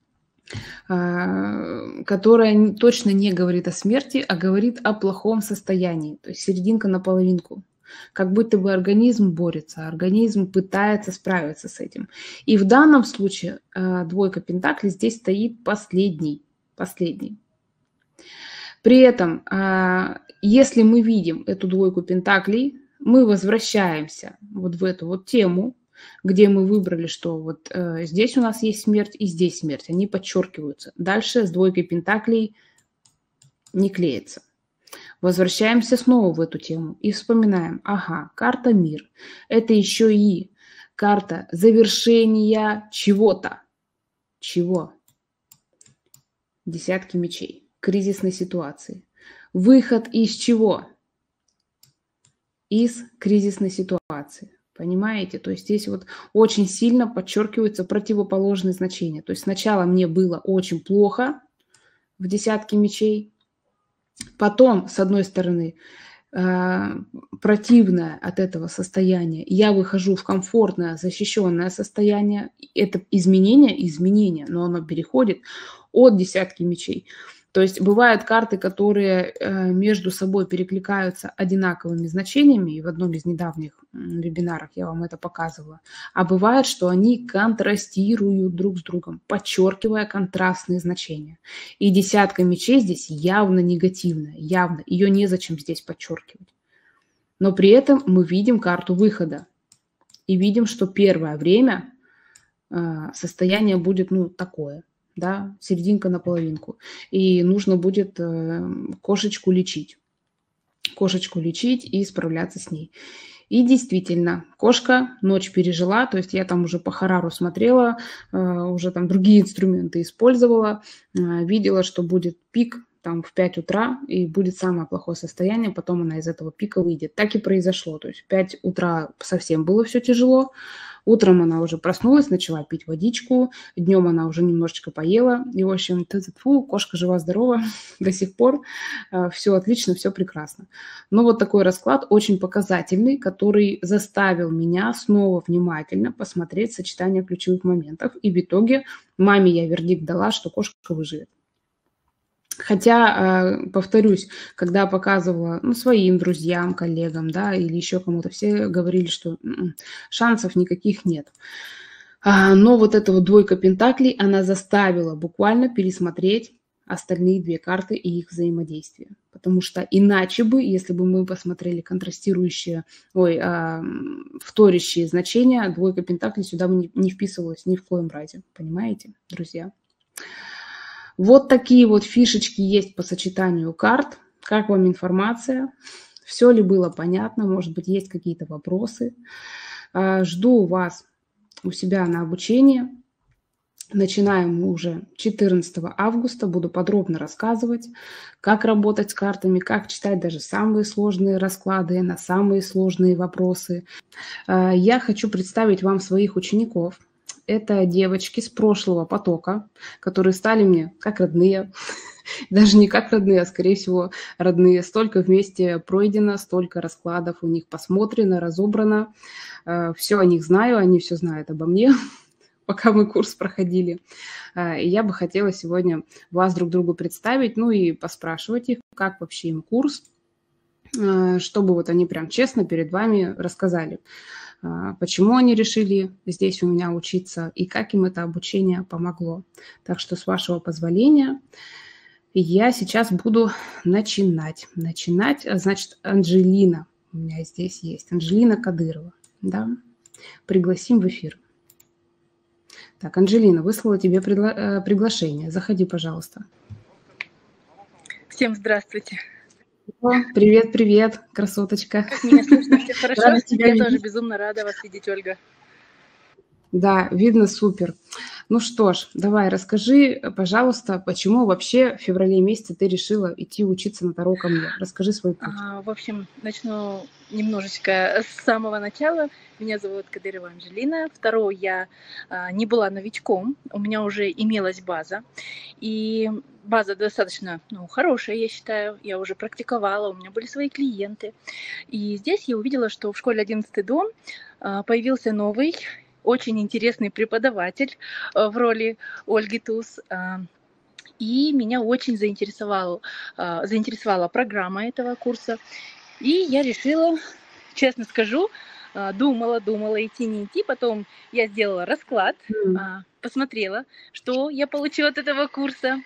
Которая точно не говорит о смерти, а говорит о плохом состоянии. То есть серединка на половинку. Как будто бы организм борется, организм пытается справиться с этим. И в данном случае двойка пентаклей здесь стоит последний. Последний. При этом, если мы видим эту двойку пентаклей, мы возвращаемся вот в эту вот тему, где мы выбрали, что вот здесь у нас есть смерть и здесь смерть. Они подчеркиваются. Дальше с двойкой пентаклей не клеится. Возвращаемся снова в эту тему и вспоминаем, ага, карта мир. Это еще и карта завершения чего-то. Чего? Десятки мечей. Кризисной ситуации. Выход из чего? Из кризисной ситуации. Понимаете? То есть здесь вот очень сильно подчеркиваются противоположные значения. То есть сначала мне было очень плохо в десятке мечей. Потом, с одной стороны, противное от этого состояния, я выхожу в комфортное, защищенное состояние. Это изменение, изменение, но оно переходит от десятки мечей. То есть бывают карты, которые между собой перекликаются одинаковыми значениями, и в одном из недавних вебинаров я вам это показывала. А бывает, что они контрастируют друг с другом, подчеркивая контрастные значения. И десятка мечей здесь явно негативная, явно. Ее незачем здесь подчеркивать. Но при этом мы видим карту выхода. И видим, что первое время состояние будет, ну, такое. Да, серединка на половинку. И нужно будет э, кошечку лечить. Кошечку лечить и справляться с ней. И действительно, кошка ночь пережила, то есть я там уже по Харару смотрела, э, уже там другие инструменты использовала, э, видела, что будет пик там в пять утра, и будет самое плохое состояние, потом она из этого пика выйдет. Так и произошло. То есть в пять утра совсем было все тяжело. Утром она уже проснулась, начала пить водичку, днем она уже немножечко поела, и, в общем, фу, кошка жива-здорова до сих пор, все отлично, все прекрасно. Но вот такой расклад очень показательный, который заставил меня снова внимательно посмотреть сочетание ключевых моментов, и в итоге маме я вердикт дала, что кошка выживет. Хотя, повторюсь, когда показывала ну, своим друзьям, коллегам, да, или еще кому-то, все говорили, что шансов никаких нет. Но вот эта вот двойка пентаклей, она заставила буквально пересмотреть остальные две карты и их взаимодействие. Потому что иначе бы, если бы мы посмотрели контрастирующие, ой, а, вторящие значения, двойка пентаклей сюда бы не, не вписывалась ни в коем разе. Понимаете, друзья? Вот такие вот фишечки есть по сочетанию карт. Как вам информация? Все ли было понятно? Может быть, есть какие-то вопросы? Жду вас у себя на обучение. Начинаем мы уже четырнадцатого августа. Буду подробно рассказывать, как работать с картами, как читать даже самые сложные расклады на самые сложные вопросы. Я хочу представить вам своих учеников. Это девочки с прошлого потока, которые стали мне как родные. Даже не как родные, а скорее всего родные. Столько вместе пройдено, столько раскладов у них посмотрено, разобрано. Все о них знаю, они все знают обо мне, пока мы курс проходили. И я бы хотела сегодня вас друг другу представить, ну и поспрашивать их, как вообще им курс, чтобы вот они прям честно перед вами рассказали. почему они решили здесь у меня учиться и как им это обучение помогло. Так что, с вашего позволения, я сейчас буду начинать. Начинать, значит, Анжелина у меня здесь есть. Анжелина Кадырова, да. Пригласим в эфир. Так, Анжелина, выслала тебе пригла- приглашение. Заходи, пожалуйста. Всем здравствуйте. Привет, привет, красоточка. Как меня слышно? Все хорошо? Рада тебя Я видеть. Тоже безумно рада вас видеть, Ольга. Да, видно супер. Ну что ж, давай, расскажи, пожалуйста, почему вообще в феврале месяце ты решила идти учиться на Таро ко мне? Расскажи свой путь. А, в общем, начну немножечко с самого начала. Меня зовут Кадырова Анжелина. В Таро я а, не была новичком, у меня уже имелась база. И база достаточно ну, хорошая, я считаю. Я уже практиковала, у меня были свои клиенты. И здесь я увидела, что в школе одиннадцатый дом а, появился новый, очень интересный преподаватель в роли Ольги Туз. И меня очень заинтересовала, заинтересовала программа этого курса. И я решила, честно скажу, думала, думала, идти, не идти. Потом я сделала расклад, посмотрела, что я получила от этого курса,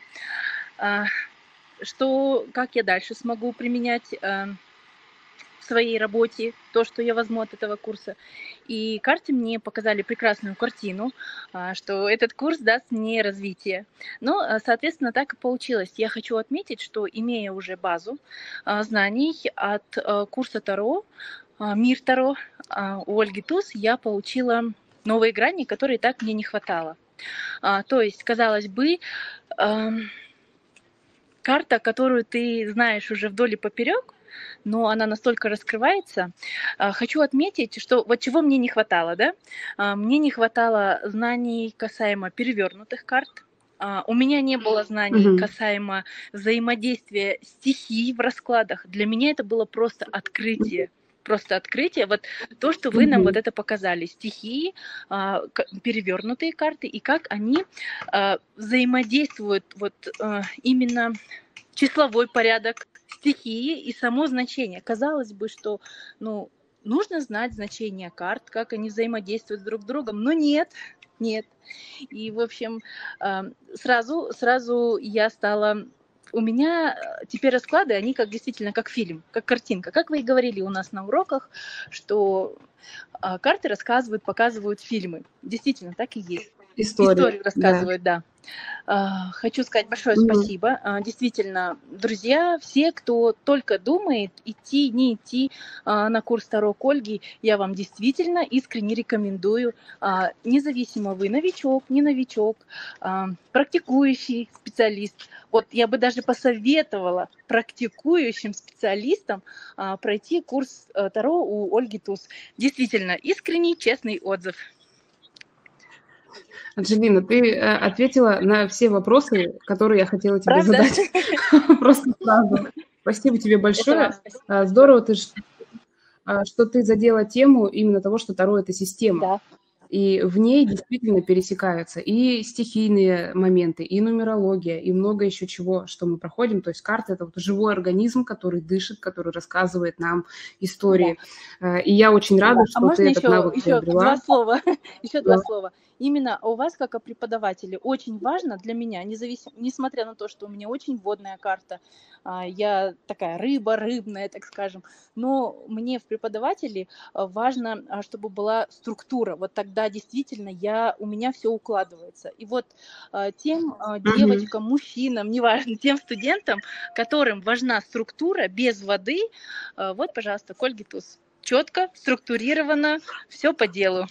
что, как я дальше смогу применять в своей работе то, что я возьму от этого курса. И карты мне показали прекрасную картину, что этот курс даст мне развитие. Но, соответственно, так и получилось. Я хочу отметить, что, имея уже базу знаний от курса Таро, Мир Таро у Ольги Туз, я получила новые грани, которые так мне не хватало. То есть, казалось бы, карта, которую ты знаешь уже вдоль и поперек, но она настолько раскрывается. Хочу отметить, что вот чего мне не хватало, да? Мне не хватало знаний касаемо перевернутых карт. У меня не было знаний mm-hmm. касаемо взаимодействия стихий в раскладах. Для меня это было просто открытие. Просто открытие, вот то, что вы нам mm-hmm. вот это показали, стихии, перевернутые карты, и как они взаимодействуют, вот именно числовой порядок, стихии и само значение. Казалось бы, что ну, нужно знать значение карт, как они взаимодействуют друг с другом, но нет, нет. И, в общем, сразу, сразу я стала... У меня теперь расклады, они как действительно как фильм, как картинка. Как вы и говорили у нас на уроках, что карты рассказывают, показывают фильмы. Действительно, так и есть. Историю, Историю рассказывают, да. да. Хочу сказать большое mm-hmm. спасибо. Действительно, друзья, все, кто только думает идти, не идти на курс Таро к Ольге, я вам действительно искренне рекомендую. Независимо вы новичок, не новичок, практикующий специалист. Вот я бы даже посоветовала практикующим специалистам пройти курс Таро у Ольги Туз. Действительно, искренний, честный отзыв. Анжелина, ты ответила на все вопросы, которые я хотела тебе Правда? задать. Просто сразу. Спасибо тебе большое. Здорово, ты, что ты задела тему именно того, что Таро – это система. Да. И в ней действительно пересекаются и стихийные моменты, и нумерология, и много еще чего, что мы проходим. То есть карта – это вот живой организм, который дышит, который рассказывает нам истории. Да. И я очень рада, да. что а ты можно этот еще, навык еще приобрела. Два слова. еще да. два слова. Именно у вас, как о преподавателе, очень важно для меня, независимо, несмотря на то, что у меня очень водная карта, я такая рыба, рыбная, так скажем, но мне в преподавателе важно, чтобы была структура. Вот тогда действительно я, у меня все укладывается. И вот тем девочкам, мужчинам, неважно, тем студентам, которым важна структура без воды, вот, пожалуйста, к Ольге Туз. Четко, структурировано, все по делу.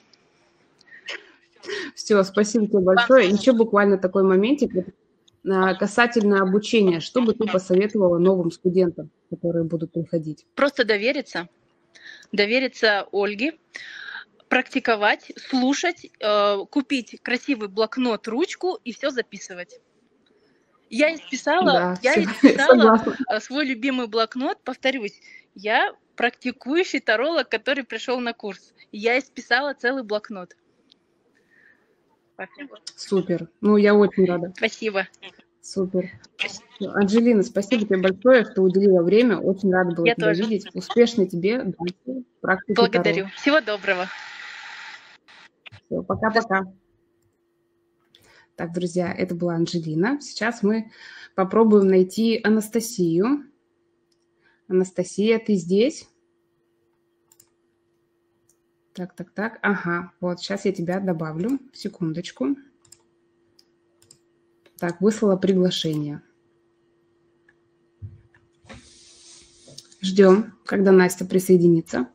Все, спасибо тебе большое. Еще буквально такой моментик касательно обучения. Что бы ты посоветовала новым студентам, которые будут приходить? Просто довериться. Довериться Ольге, практиковать, слушать, купить красивый блокнот, ручку и все записывать. Я исписала, да, я исписала свой любимый блокнот, повторюсь, я практикующий таролог, который пришел на курс. Я исписала целый блокнот. Спасибо. Супер. Ну, я очень рада. Спасибо. Супер. Анжелина, спасибо тебе большое, что уделила время. Очень рада была я тебя тоже. видеть. Успешной тебе практики Таро. Благодарю. Всего доброго. Все, пока-пока. Так, друзья, это была Анжелина. Сейчас мы попробуем найти Анастасию. Анастасия, ты здесь? Так, так, так. Ага, вот, сейчас я тебя добавлю. Секундочку. Так, выслала приглашение. Ждем, когда Настя присоединится.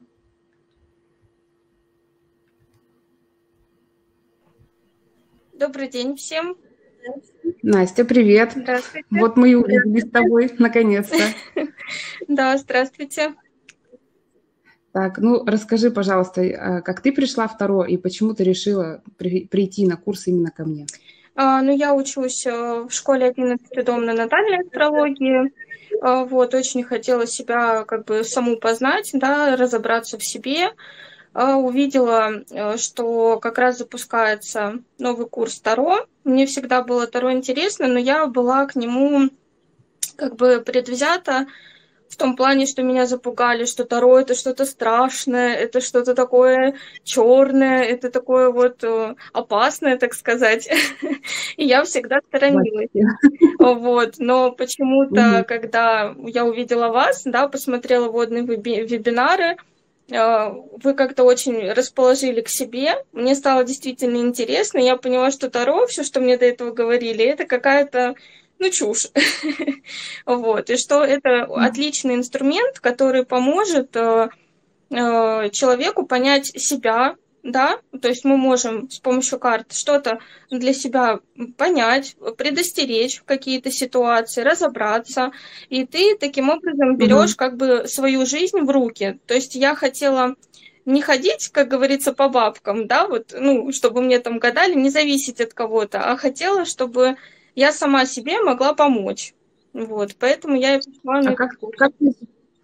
Добрый день всем. Настя, привет. Здравствуйте. Вот мы и увиделись с тобой, наконец-то. Да, здравствуйте. Так, ну расскажи, пожалуйста, как ты пришла в Таро и почему ты решила при, прийти на курс именно ко мне? А, ну, я учусь в школе одиннадцать дом на натальной астрологии. А, вот, очень хотела себя как бы саму познать, да, разобраться в себе. А, увидела, что как раз запускается новый курс Таро. Мне всегда было Таро интересно, но я была к нему как бы предвзята, в том плане, что меня запугали, что Таро это что-то страшное, это что-то такое черное, это такое вот опасное, так сказать. И я всегда сторонилась. Вот. Но почему-то, когда я увидела вас, да, посмотрела водные вебинары, вы как-то очень расположили к себе. Мне стало действительно интересно. Я поняла, что Таро, все, что мне до этого говорили, это какая-то ну, чушь. Вот. И что это отличный инструмент, который поможет э, э, человеку понять себя, да, то есть мы можем с помощью карт что-то для себя понять, предостеречь в какие-то ситуации, разобраться, и ты таким образом берешь как бы свою жизнь в руки. То есть я хотела не ходить, как говорится, по бабкам, да, вот, ну, чтобы мне там гадали, не зависеть от кого-то, а хотела, чтобы я сама себе могла помочь. Вот, поэтому я и пришла на а как, как ты...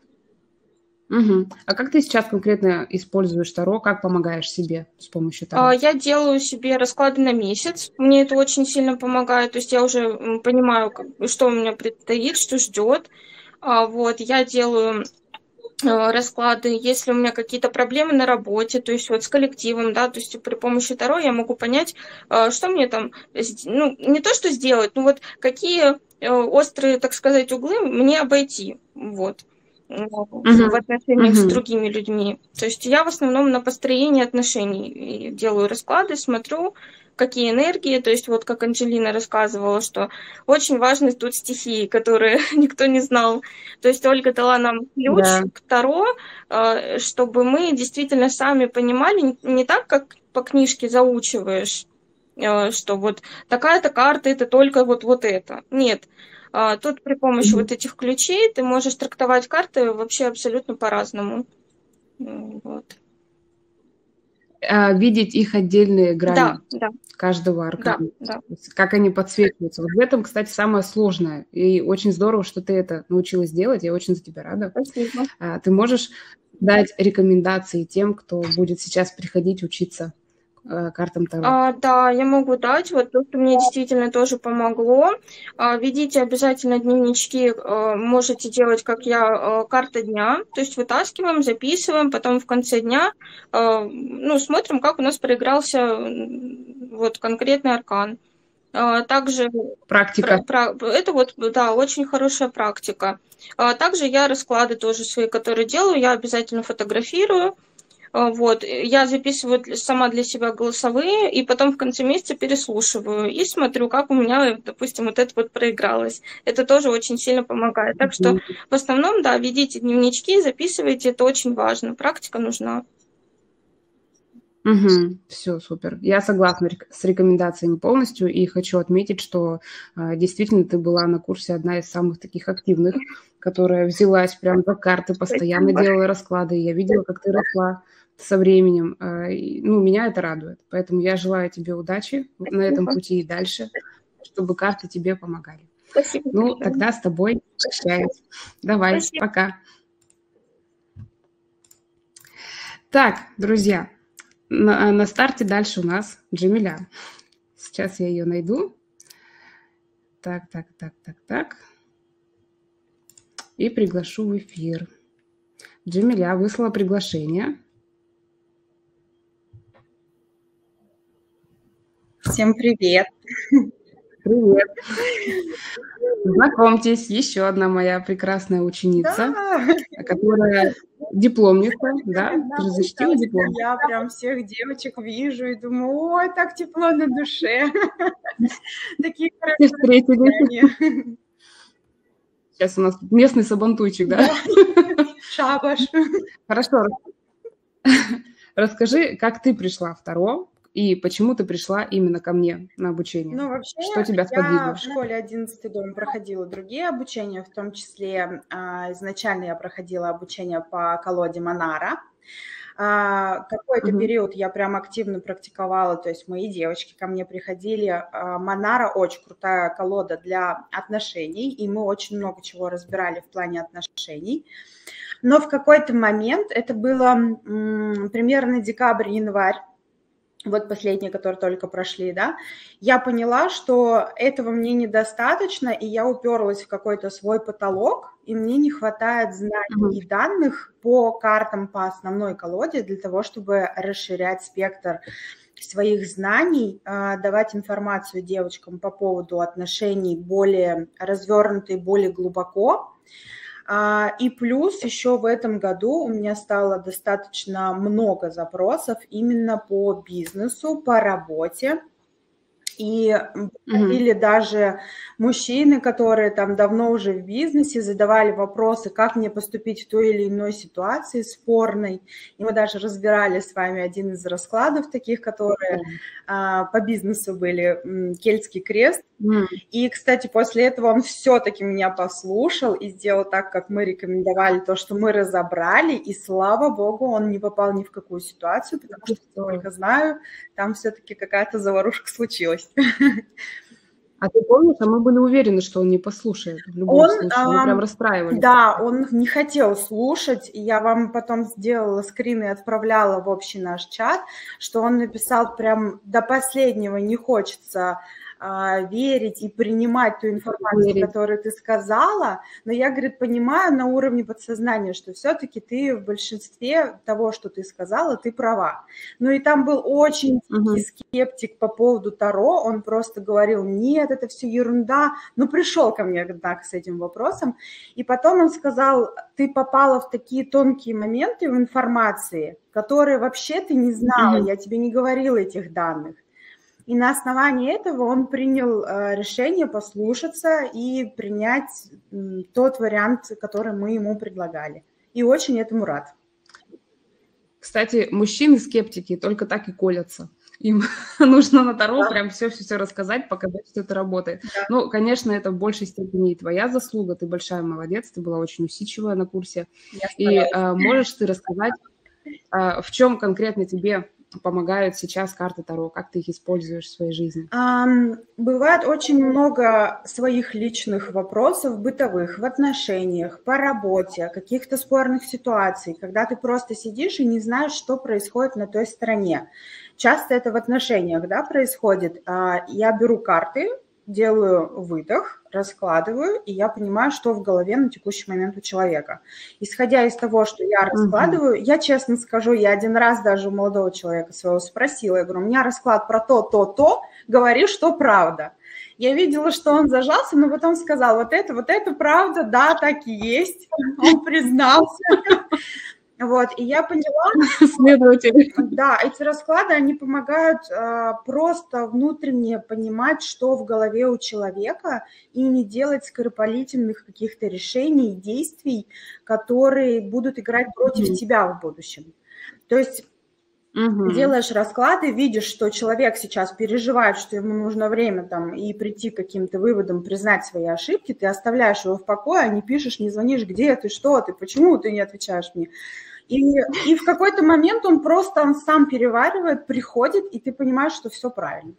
Угу. А как ты сейчас конкретно используешь Таро, как помогаешь себе с помощью Таро? Я делаю себе расклады на месяц, мне это очень сильно помогает, то есть я уже понимаю, что у меня предстоит, что ждет. Вот, я делаю расклады, если у меня какие-то проблемы на работе, то есть вот с коллективом, да, то есть при помощи Таро я могу понять, что мне там, ну, не то что сделать, но вот какие острые, так сказать, углы мне обойти, вот, uh-huh. в отношениях uh-huh. с другими людьми. То есть я в основном на построение отношений делаю расклады, смотрю, какие энергии, то есть вот как Анжелина рассказывала, что очень важны тут стихии, которые никто не знал. То есть Ольга дала нам ключ да. к Таро, чтобы мы действительно сами понимали, не так, как по книжке заучиваешь, что вот такая-то карта, это только вот, вот это. Нет. Тут при помощи mm-hmm. вот этих ключей ты можешь трактовать карты вообще абсолютно по-разному. Вот. Видеть их отдельные грани да, да. каждого аркана, да, да. как они подсвечиваются. Вот в этом, кстати, самое сложное. И очень здорово, что ты это научилась делать. Я очень за тебя рада. Спасибо. Ты можешь дать рекомендации тем, кто будет сейчас приходить учиться картам Таро? А, да, я могу дать. Вот то, что мне действительно тоже помогло. А, ведите обязательно дневнички. А, можете делать, как я, а, карта дня. То есть вытаскиваем, записываем, потом в конце дня а, ну, смотрим, как у нас проигрался вот конкретный аркан. А, также практика. Про, про, это вот, да, очень хорошая практика. А, также я расклады тоже свои, которые делаю, я обязательно фотографирую. Вот, я записываю сама для себя голосовые, и потом в конце месяца переслушиваю и смотрю, как у меня, допустим, вот это вот проигралось. Это тоже очень сильно помогает. Так что в основном, да, ведите дневнички, записывайте, это очень важно. Практика нужна. Угу, все, супер. Я согласна с рекомендациями полностью и хочу отметить, что э, действительно ты была на курсе одна из самых таких активных, которая взялась прям за карты, постоянно Спасибо. делала расклады. Я видела, как ты росла со временем. Э, и, ну, меня это радует. Поэтому я желаю тебе удачи Спасибо. на этом пути и дальше, чтобы карты тебе помогали. Спасибо. Ну, тогда с тобой прощаюсь. Давай, Спасибо. пока. Так, друзья. На, на старте дальше у нас Джамиля. Сейчас я ее найду. Так, так, так, так, так. И приглашу в эфир. Джамиля выслала приглашение. Всем привет. Привет. Знакомьтесь, еще одна моя прекрасная ученица, Да. которая дипломница, да? Ты же защитила диплом? Я прям всех девочек вижу и думаю, ой, так тепло на душе. Такие Все хорошие встретились. воспоминания. Сейчас у нас тут местный сабантуйчик, да? Шабаш. Хорошо. Расскажи, как ты пришла в Таро и почему ты пришла именно ко мне на обучение? Ну, вообще, Что тебя я сподвигло? в школе одиннадцатый дом проходила другие обучения, в том числе а, изначально я проходила обучение по колоде Монара. А, какой-то Мгм. период я прям активно практиковала, то есть мои девочки ко мне приходили. А, Монара очень крутая колода для отношений, и мы очень много чего разбирали в плане отношений. Но в какой-то момент, это было м, примерно декабрь-январь, вот последние, которые только прошли, да, я поняла, что этого мне недостаточно, и я уперлась в какой-то свой потолок, и мне не хватает знаний Мгм. и данных по картам, по основной колоде для того, чтобы расширять спектр своих знаний, а, давать информацию девочкам по поводу отношений более развернутой, более глубоко. А, И плюс еще в этом году у меня стало достаточно много запросов именно по бизнесу, по работе. И м, Мгм. приходили даже мужчины, которые там давно уже в бизнесе, задавали вопросы, как мне поступить в той или иной ситуации спорной. И мы даже разбирали с вами один из раскладов таких, которые а, по бизнесу были, м, Кельтский крест. М. И, кстати, после этого он все-таки меня послушал и сделал так, как мы рекомендовали, то, что мы разобрали, и, слава богу, он не попал ни в какую ситуацию, потому что, насколько знаю, там все-таки какая-то заварушка случилась. А ты помнишь, а мы были уверены, что он не послушает в любом Он, случае. Мы прям ам, расстраивались. Да, он не хотел слушать, и я вам потом сделала скрин и отправляла в общий наш чат, что он написал прям до последнего не хочется а, верить и принимать ту информацию, Верить. которую ты сказала, но я, говорит, понимаю на уровне подсознания, что все-таки ты в большинстве того, что ты сказала, ты права. Ну и там был очень Мгм. дикий скептик по поводу Таро, он просто говорил, нет, это все ерунда, ну пришел ко мне так с этим вопросом, и потом он сказал, ты попала в такие тонкие моменты в информации, которые вообще ты не знала, Мгм. я тебе не говорила этих данных. И на основании этого он принял э, решение послушаться и принять м, тот вариант, который мы ему предлагали. И очень этому рад. Кстати, мужчины-скептики только так и колятся. Им нужно на Таро Да. прям все-все-все рассказать, показать, что это работает. Да. Ну, конечно, это в большей степени и твоя заслуга. Ты большая молодец, ты была очень усидчивая на курсе. Я И старалась. а, можешь ты рассказать, а, в чем конкретно тебе помогают сейчас карты Таро, как ты их используешь в своей жизни? Ам, Бывает очень много своих личных вопросов бытовых, в отношениях, по работе, каких-то спорных ситуаций, когда ты просто сидишь и не знаешь, что происходит на той стороне. Часто это в отношениях, да, происходит. А, Я беру карты, делаю выдох, раскладываю, и я понимаю, что в голове на текущий момент у человека. Исходя из того, что я Мгм. раскладываю, я честно скажу, я один раз даже у молодого человека своего спросила, я говорю, у меня расклад про то, то, то, говори, что правда. Я видела, что он зажался, но потом сказал, вот это, вот это правда, да, так и есть. Он признался. Вот, и я поняла, Следователь. да, эти расклады, они помогают а, просто внутренне понимать, что в голове у человека, и не делать скоропалительных каких-то решений, действий, которые будут играть против Мгм. тебя в будущем. То есть Мгм. делаешь расклады, видишь, что человек сейчас переживает, что ему нужно время там и прийти к каким-то выводам, признать свои ошибки, ты оставляешь его в покое, а не пишешь, не звонишь, где ты, что ты, почему ты не отвечаешь мне. И, и в какой-то момент он просто он сам переваривает, приходит, и ты понимаешь, что все правильно.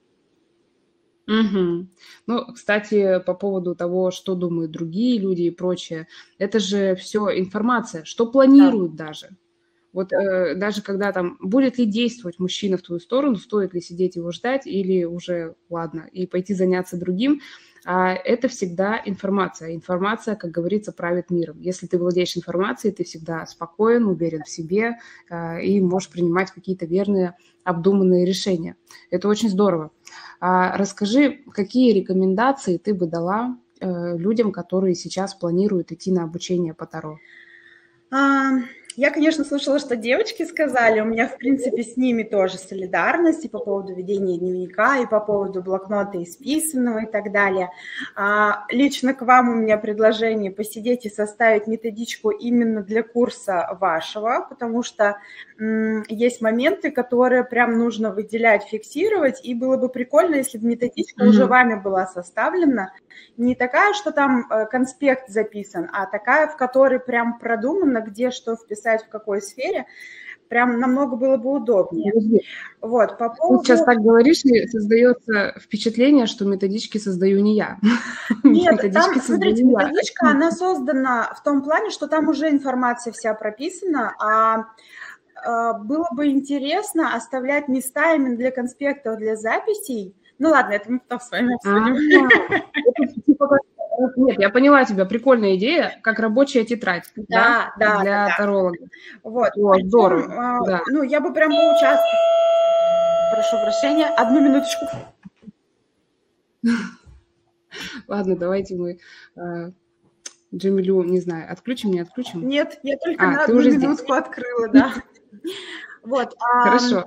Мгм. Ну, кстати, по поводу того, что думают другие люди и прочее, это же все информация, что планируют даже. Вот э, даже когда там, будет ли действовать мужчина в твою сторону, стоит ли сидеть его ждать или уже, ладно, и пойти заняться другим. А это всегда информация. Информация, как говорится, правит миром. Если ты владеешь информацией, ты всегда спокоен, уверен в себе и можешь принимать какие-то верные, обдуманные решения. Это очень здорово. А расскажи, какие рекомендации ты бы дала людям, которые сейчас планируют идти на обучение по Таро? Я, конечно, слышала, что девочки сказали, у меня, в принципе, с ними тоже солидарность и по поводу ведения дневника, и по поводу блокнота исписанного и так далее. Лично к вам у меня предложение посидеть и составить методичку именно для курса вашего, потому что есть моменты, которые прям нужно выделять, фиксировать, и было бы прикольно, если бы методичка mm-hmm. уже вами была составлена, не такая, что там конспект записан, а такая, в которой прям продумано, где что вписать, в какой сфере, прям намного было бы удобнее. Вот, по поводу... Ты сейчас так говоришь, и создается впечатление, что методички создаю не я. Нет, там, смотрите, методичка, она создана в том плане, что там уже информация вся прописана, а было бы интересно оставлять места именно для конспектов, для записей. Ну ладно, это мы потом с вами обсудим. Нет, я поняла тебя. Прикольная идея, как рабочая тетрадь. Да, да, для да, таролога. Вот. О, здорово. Да. Ну, я бы прям поучаствовала. Прошу прощения, одну минуточку. Ладно, давайте мы Джамилю, не знаю, отключим, не отключим? Нет, я только а, на одну минутку здесь открыла, да. Вот. Хорошо.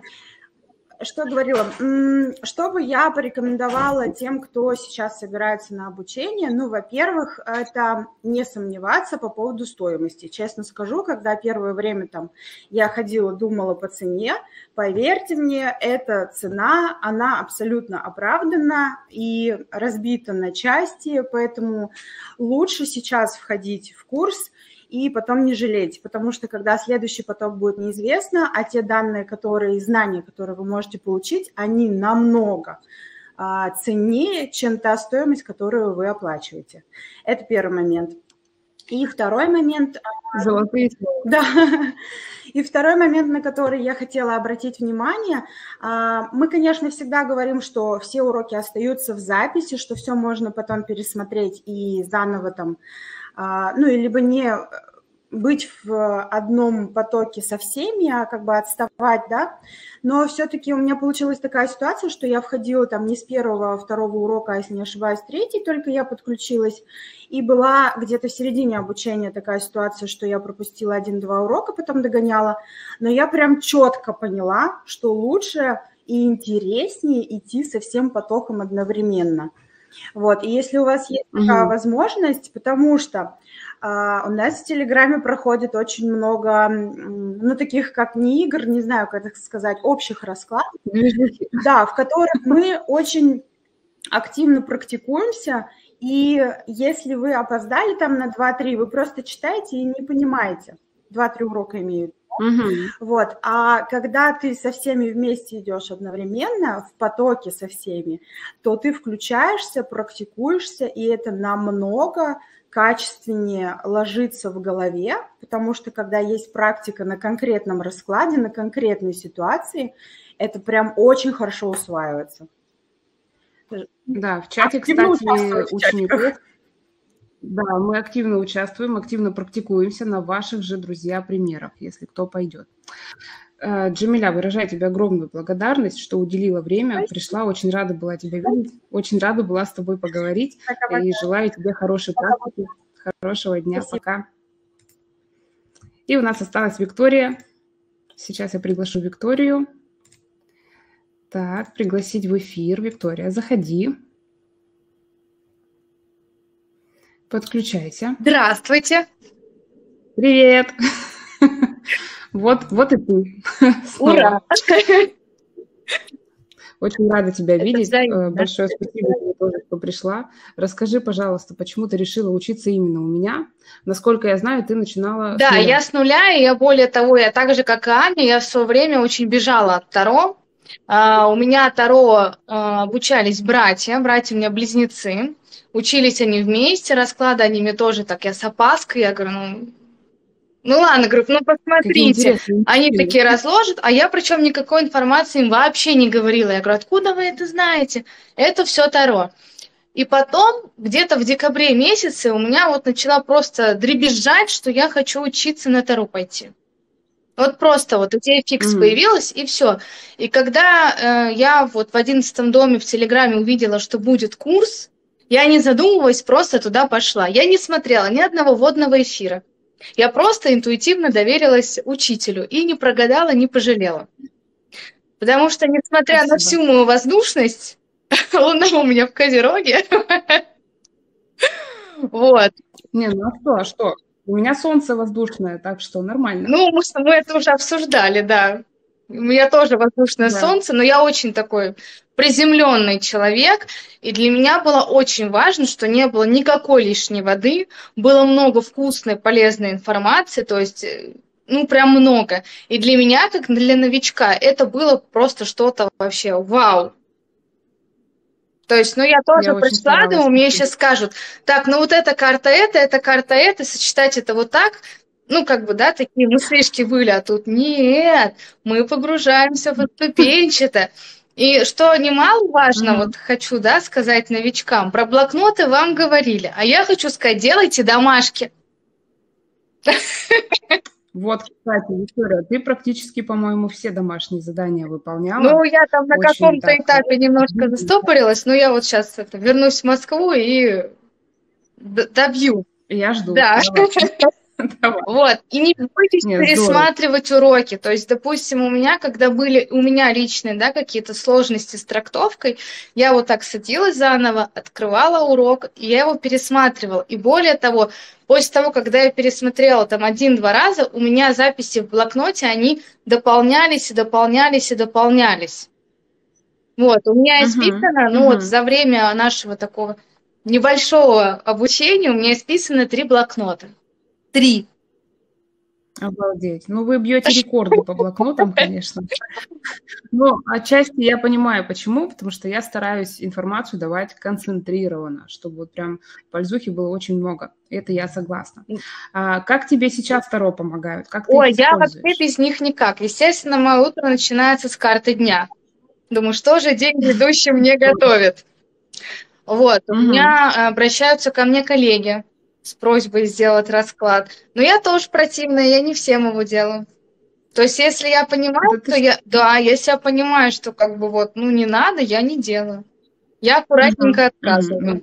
Что говорила? Что бы я порекомендовала тем, кто сейчас собирается на обучение? Ну, во-первых, это не сомневаться по поводу стоимости. Честно скажу, когда первое время там я ходила, думала по цене, поверьте мне, эта цена, она абсолютно оправдана и разбита на части, поэтому лучше сейчас входить в курс и потом не жалеть, потому что когда следующий поток будет неизвестно, а те данные, которые, знания, которые вы можете получить, они намного а, ценнее, чем та стоимость, которую вы оплачиваете. Это первый момент. И второй момент... Золотые. Да. И второй момент, на который я хотела обратить внимание, мы, конечно, всегда говорим, что все уроки остаются в записи, что все можно потом пересмотреть и заново там, ну, и либо не быть в одном потоке со всеми, а как бы отставать, да, но все-таки у меня получилась такая ситуация, что я входила там не с первого, а второго урока, а если не ошибаюсь, третий, только я подключилась, и была где-то в середине обучения такая ситуация, что я пропустила один-два урока, потом догоняла, но я прям четко поняла, что лучше и интереснее идти со всем потоком одновременно. Вот, и если у вас есть такая угу. возможность, потому что а, у нас в Телеграме проходит очень много, ну, таких как не игр, не знаю, как это сказать, общих раскладов, да, в которых мы очень активно практикуемся, и если вы опоздали там на два-три, вы просто читаете и не понимаете, два-три урока имеют. Угу. Вот, а когда ты со всеми вместе идешь одновременно, в потоке со всеми, то ты включаешься, практикуешься, и это намного качественнее ложится в голове, потому что когда есть практика на конкретном раскладе, на конкретной ситуации, это прям очень хорошо усваивается. Да, в чате, кстати, учеников. Да, мы активно участвуем, активно практикуемся на ваших же, друзья, примерах, если кто пойдет. Джамиля, выражаю тебе огромную благодарность, что уделила время, Спасибо. Пришла, очень рада была тебя видеть, очень рада была с тобой поговорить, пока, и пока. Желаю тебе хорошей практики, хорошего дня, Спасибо. Пока. И у нас осталась Виктория. Сейчас я приглашу Викторию. Так, пригласить в эфир. Виктория, заходи. Подключайся. Здравствуйте. Привет. Вот, вот и ты. Ура. Очень рада тебя видеть. Большое спасибо тебе тоже, что пришла. Расскажи, пожалуйста, почему ты решила учиться именно у меня? Насколько я знаю, ты начинала Да, с нуля. Я с нуля, и я более того, я так же, как и Аня, я в свое время очень бежала от Таро. Uh, у меня Таро uh, обучались братья, братья у меня близнецы, учились они вместе, расклады они мне тоже так, я с опаской, я говорю, ну, ну ладно, говорю, ну посмотрите, они такие разложат, а я причем никакой информации им вообще не говорила, я говорю, откуда вы это знаете, это все Таро. И потом, где-то в декабре месяце у меня вот начала просто дребезжать, что я хочу учиться на Таро пойти. Вот просто вот идея фикс Мгм. появилась, и все. И когда э, я вот в одиннадцатом доме в Телеграме увидела, что будет курс, я, не задумываясь, просто туда пошла. Я не смотрела ни одного вводного эфира. Я просто интуитивно доверилась учителю и не прогадала, не пожалела. Потому что, несмотря на Спасибо. всю мою воздушность, Луна у меня в Козероге. Вот. Не, ну а что, а что? У меня солнце воздушное, так что нормально. Ну, мы, с- мы это уже обсуждали, да. У меня тоже воздушное Да. солнце, но я очень такой приземленный человек, и для меня было очень важно, что не было никакой лишней воды, было много вкусной, полезной информации, то есть, э, ну, прям много. И для меня, как для новичка, это было просто что-то вообще вау. То есть, ну, я тоже Я очень пришла, старалась. думаю, мне сейчас скажут, так, ну, вот эта карта это, эта карта это, сочетать это вот так. Ну, как бы, да, такие мыслишки были, а тут нет, мы погружаемся в ступенчато. И что немаловажно, Мгм. вот хочу, да, сказать новичкам, про блокноты вам говорили, а я хочу сказать, делайте домашки. Вот, кстати, Виктория, ты практически, по-моему, все домашние задания выполняла. Ну, я там на Очень каком-то так. этапе немножко застопорилась, но я вот сейчас это, вернусь в Москву и д- добью. Я жду. Да. Давай. Давай. Вот, и не бойтесь Нет, здорово. пересматривать уроки. То есть, допустим, у меня, когда были у меня личные, да, какие-то сложности с трактовкой, я вот так садилась заново, открывала урок, и я его пересматривала. И более того, после того, когда я пересмотрела там один-два раза, у меня записи в блокноте, они дополнялись и дополнялись и дополнялись. Вот, у меня Мгм, исписано, ну мгм. вот за время нашего такого небольшого обучения у меня исписано три блокнота. Три. Обалдеть. Ну, вы бьете рекорды по блокнотам, конечно. Но отчасти я понимаю, почему. Потому что я стараюсь информацию давать концентрированно, чтобы вот прям пользухи было очень много. Это я согласна. А как тебе сейчас Таро помогают? Как ты Ой, их я вообще используешь? без них никак. Естественно, мое утро начинается с карты дня. Думаю, что же день ведущий мне готовит. Вот, у Мгм. меня э, обращаются ко мне коллеги с просьбой сделать расклад. Но я тоже противная, я не всем его делаю. То есть, если я понимаю, Да ты то что? я, да, если я понимаю, что как бы вот, ну не надо, я не делаю. Я Мгм, аккуратненько мгм. отказываю. Ну,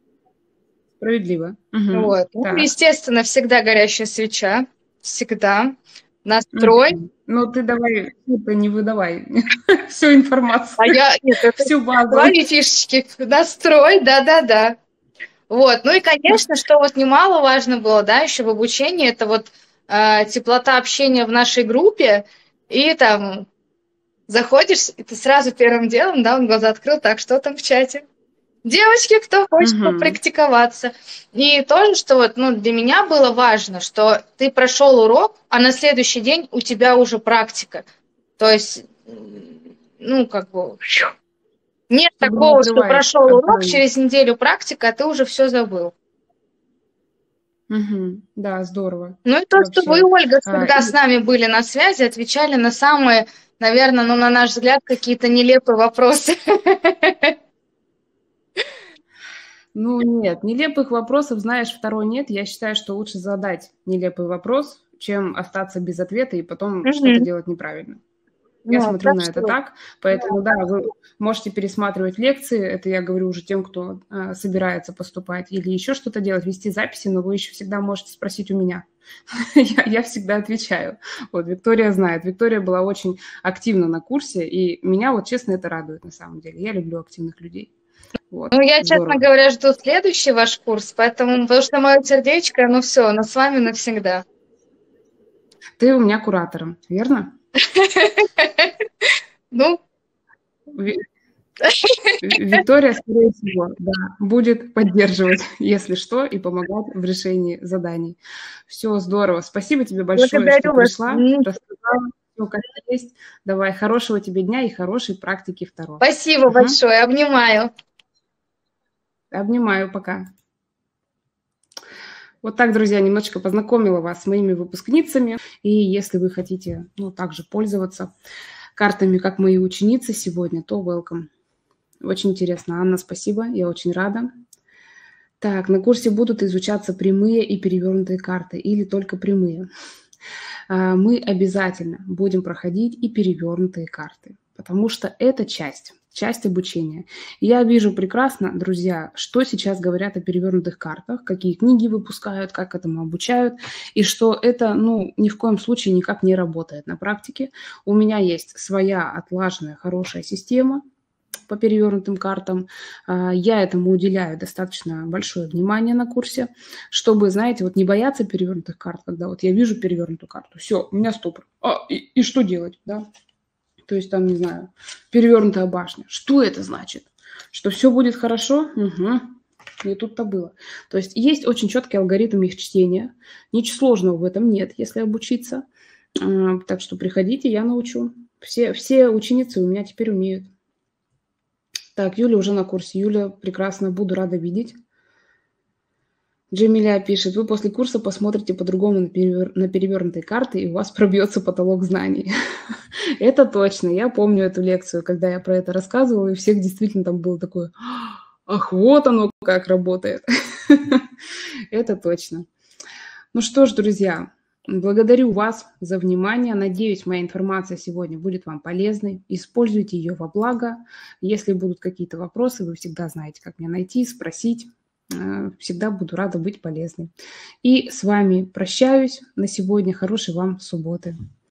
справедливо. Мгм. Вот. Ну, Так. естественно, всегда горящая свеча, всегда. Настрой. Мгм. Ну, ты давай, ты не выдавай всю А информацию, я, нет, это всю базу. свои фишечки. Настрой, да-да-да. Вот. Ну и, конечно, что вот немаловажно было, да, еще в обучении, это вот э, теплота общения в нашей группе, и там заходишь, и ты сразу первым делом, да, он глаза открыл, так, что там в чате? Девочки, кто хочет Мгм. попрактиковаться. И тоже, что вот, ну, для меня было важно, что ты прошел урок, а на следующий день у тебя уже практика. То есть, м, ну, как бы, фью. Нет Чтобы не такого, что отрываясь прошел от урок, знаний. через неделю практика, а ты уже все забыл. Мгм. Да, здорово. Ну и то, что вы, Вообще. Ольга, А, всегда и- с нами были на связи, отвечали на самые, наверное, ну, на наш взгляд, какие-то нелепые вопросы. Ну, нет, нелепых вопросов, знаешь, второй нет. Я считаю, что лучше задать нелепый вопрос, чем остаться без ответа и потом что-то Мгм. делать неправильно. Я Ну, смотрю так на это что, так, поэтому, да, вы можете пересматривать лекции, это я говорю уже тем, кто а, собирается поступать, или еще что-то делать, вести записи, но вы еще всегда можете спросить у меня. Я, я всегда отвечаю. Вот, Виктория знает. Виктория была очень активна на курсе, и меня, вот честно, это радует на самом деле. Я люблю активных людей. Вот, ну, я, честно здорово. говоря, жду следующий ваш курс, поэтому, потому что мое сердечко, ну все, оно с вами навсегда. Ты у меня куратором, верно? Ну, Ви- Виктория, скорее всего, да, будет поддерживать, если что, и помогать в решении заданий. Все здорово. Спасибо тебе большое, что благодарю вас. пришла, М, рассказала все как есть. Давай, хорошего тебе дня и хорошей практики второго. Спасибо Мгм. большое, обнимаю. Обнимаю, пока. Вот так, друзья, немножечко познакомила вас с моими выпускницами. И если вы хотите, ну, также пользоваться картами, как мои ученицы сегодня, то welcome. Очень интересно. Анна, спасибо, я очень рада. Так, на курсе будут изучаться прямые и перевернутые карты или только прямые? Мы обязательно будем проходить и перевернутые карты, потому что это часть, часть обучения. Я вижу прекрасно, друзья, что сейчас говорят о перевернутых картах, какие книги выпускают, как этому обучают, и что это, ну, ни в коем случае никак не работает на практике. У меня есть своя отлаженная, хорошая система по перевернутым картам. Я этому уделяю достаточно большое внимание на курсе, чтобы, знаете, вот не бояться перевернутых карт, когда вот я вижу перевернутую карту, все, у меня стопор. А, и, и что делать, да? То есть там, не знаю, перевернутая башня. Что это значит? Что все будет хорошо? Угу. Не тут-то было. То есть есть очень четкий алгоритм их чтения. Ничего сложного в этом нет, если обучиться. Так что приходите, я научу. Все, все ученицы у меня теперь умеют. Так, Юля уже на курсе. Юля, прекрасно, буду рада видеть. Джемиля пишет, вы после курса посмотрите по-другому на, перевер... на перевернутые карты, и у вас пробьется потолок знаний. Это точно. Я помню эту лекцию, когда я про это рассказывала, и у всех действительно там было такое, ах, вот оно как работает. Это точно. Ну что ж, друзья, благодарю вас за внимание. Надеюсь, моя информация сегодня будет вам полезной. Используйте ее во благо. Если будут какие-то вопросы, вы всегда знаете, как меня найти, спросить. Всегда буду рада быть полезной. И с вами прощаюсь на сегодня. Хорошей вам субботы.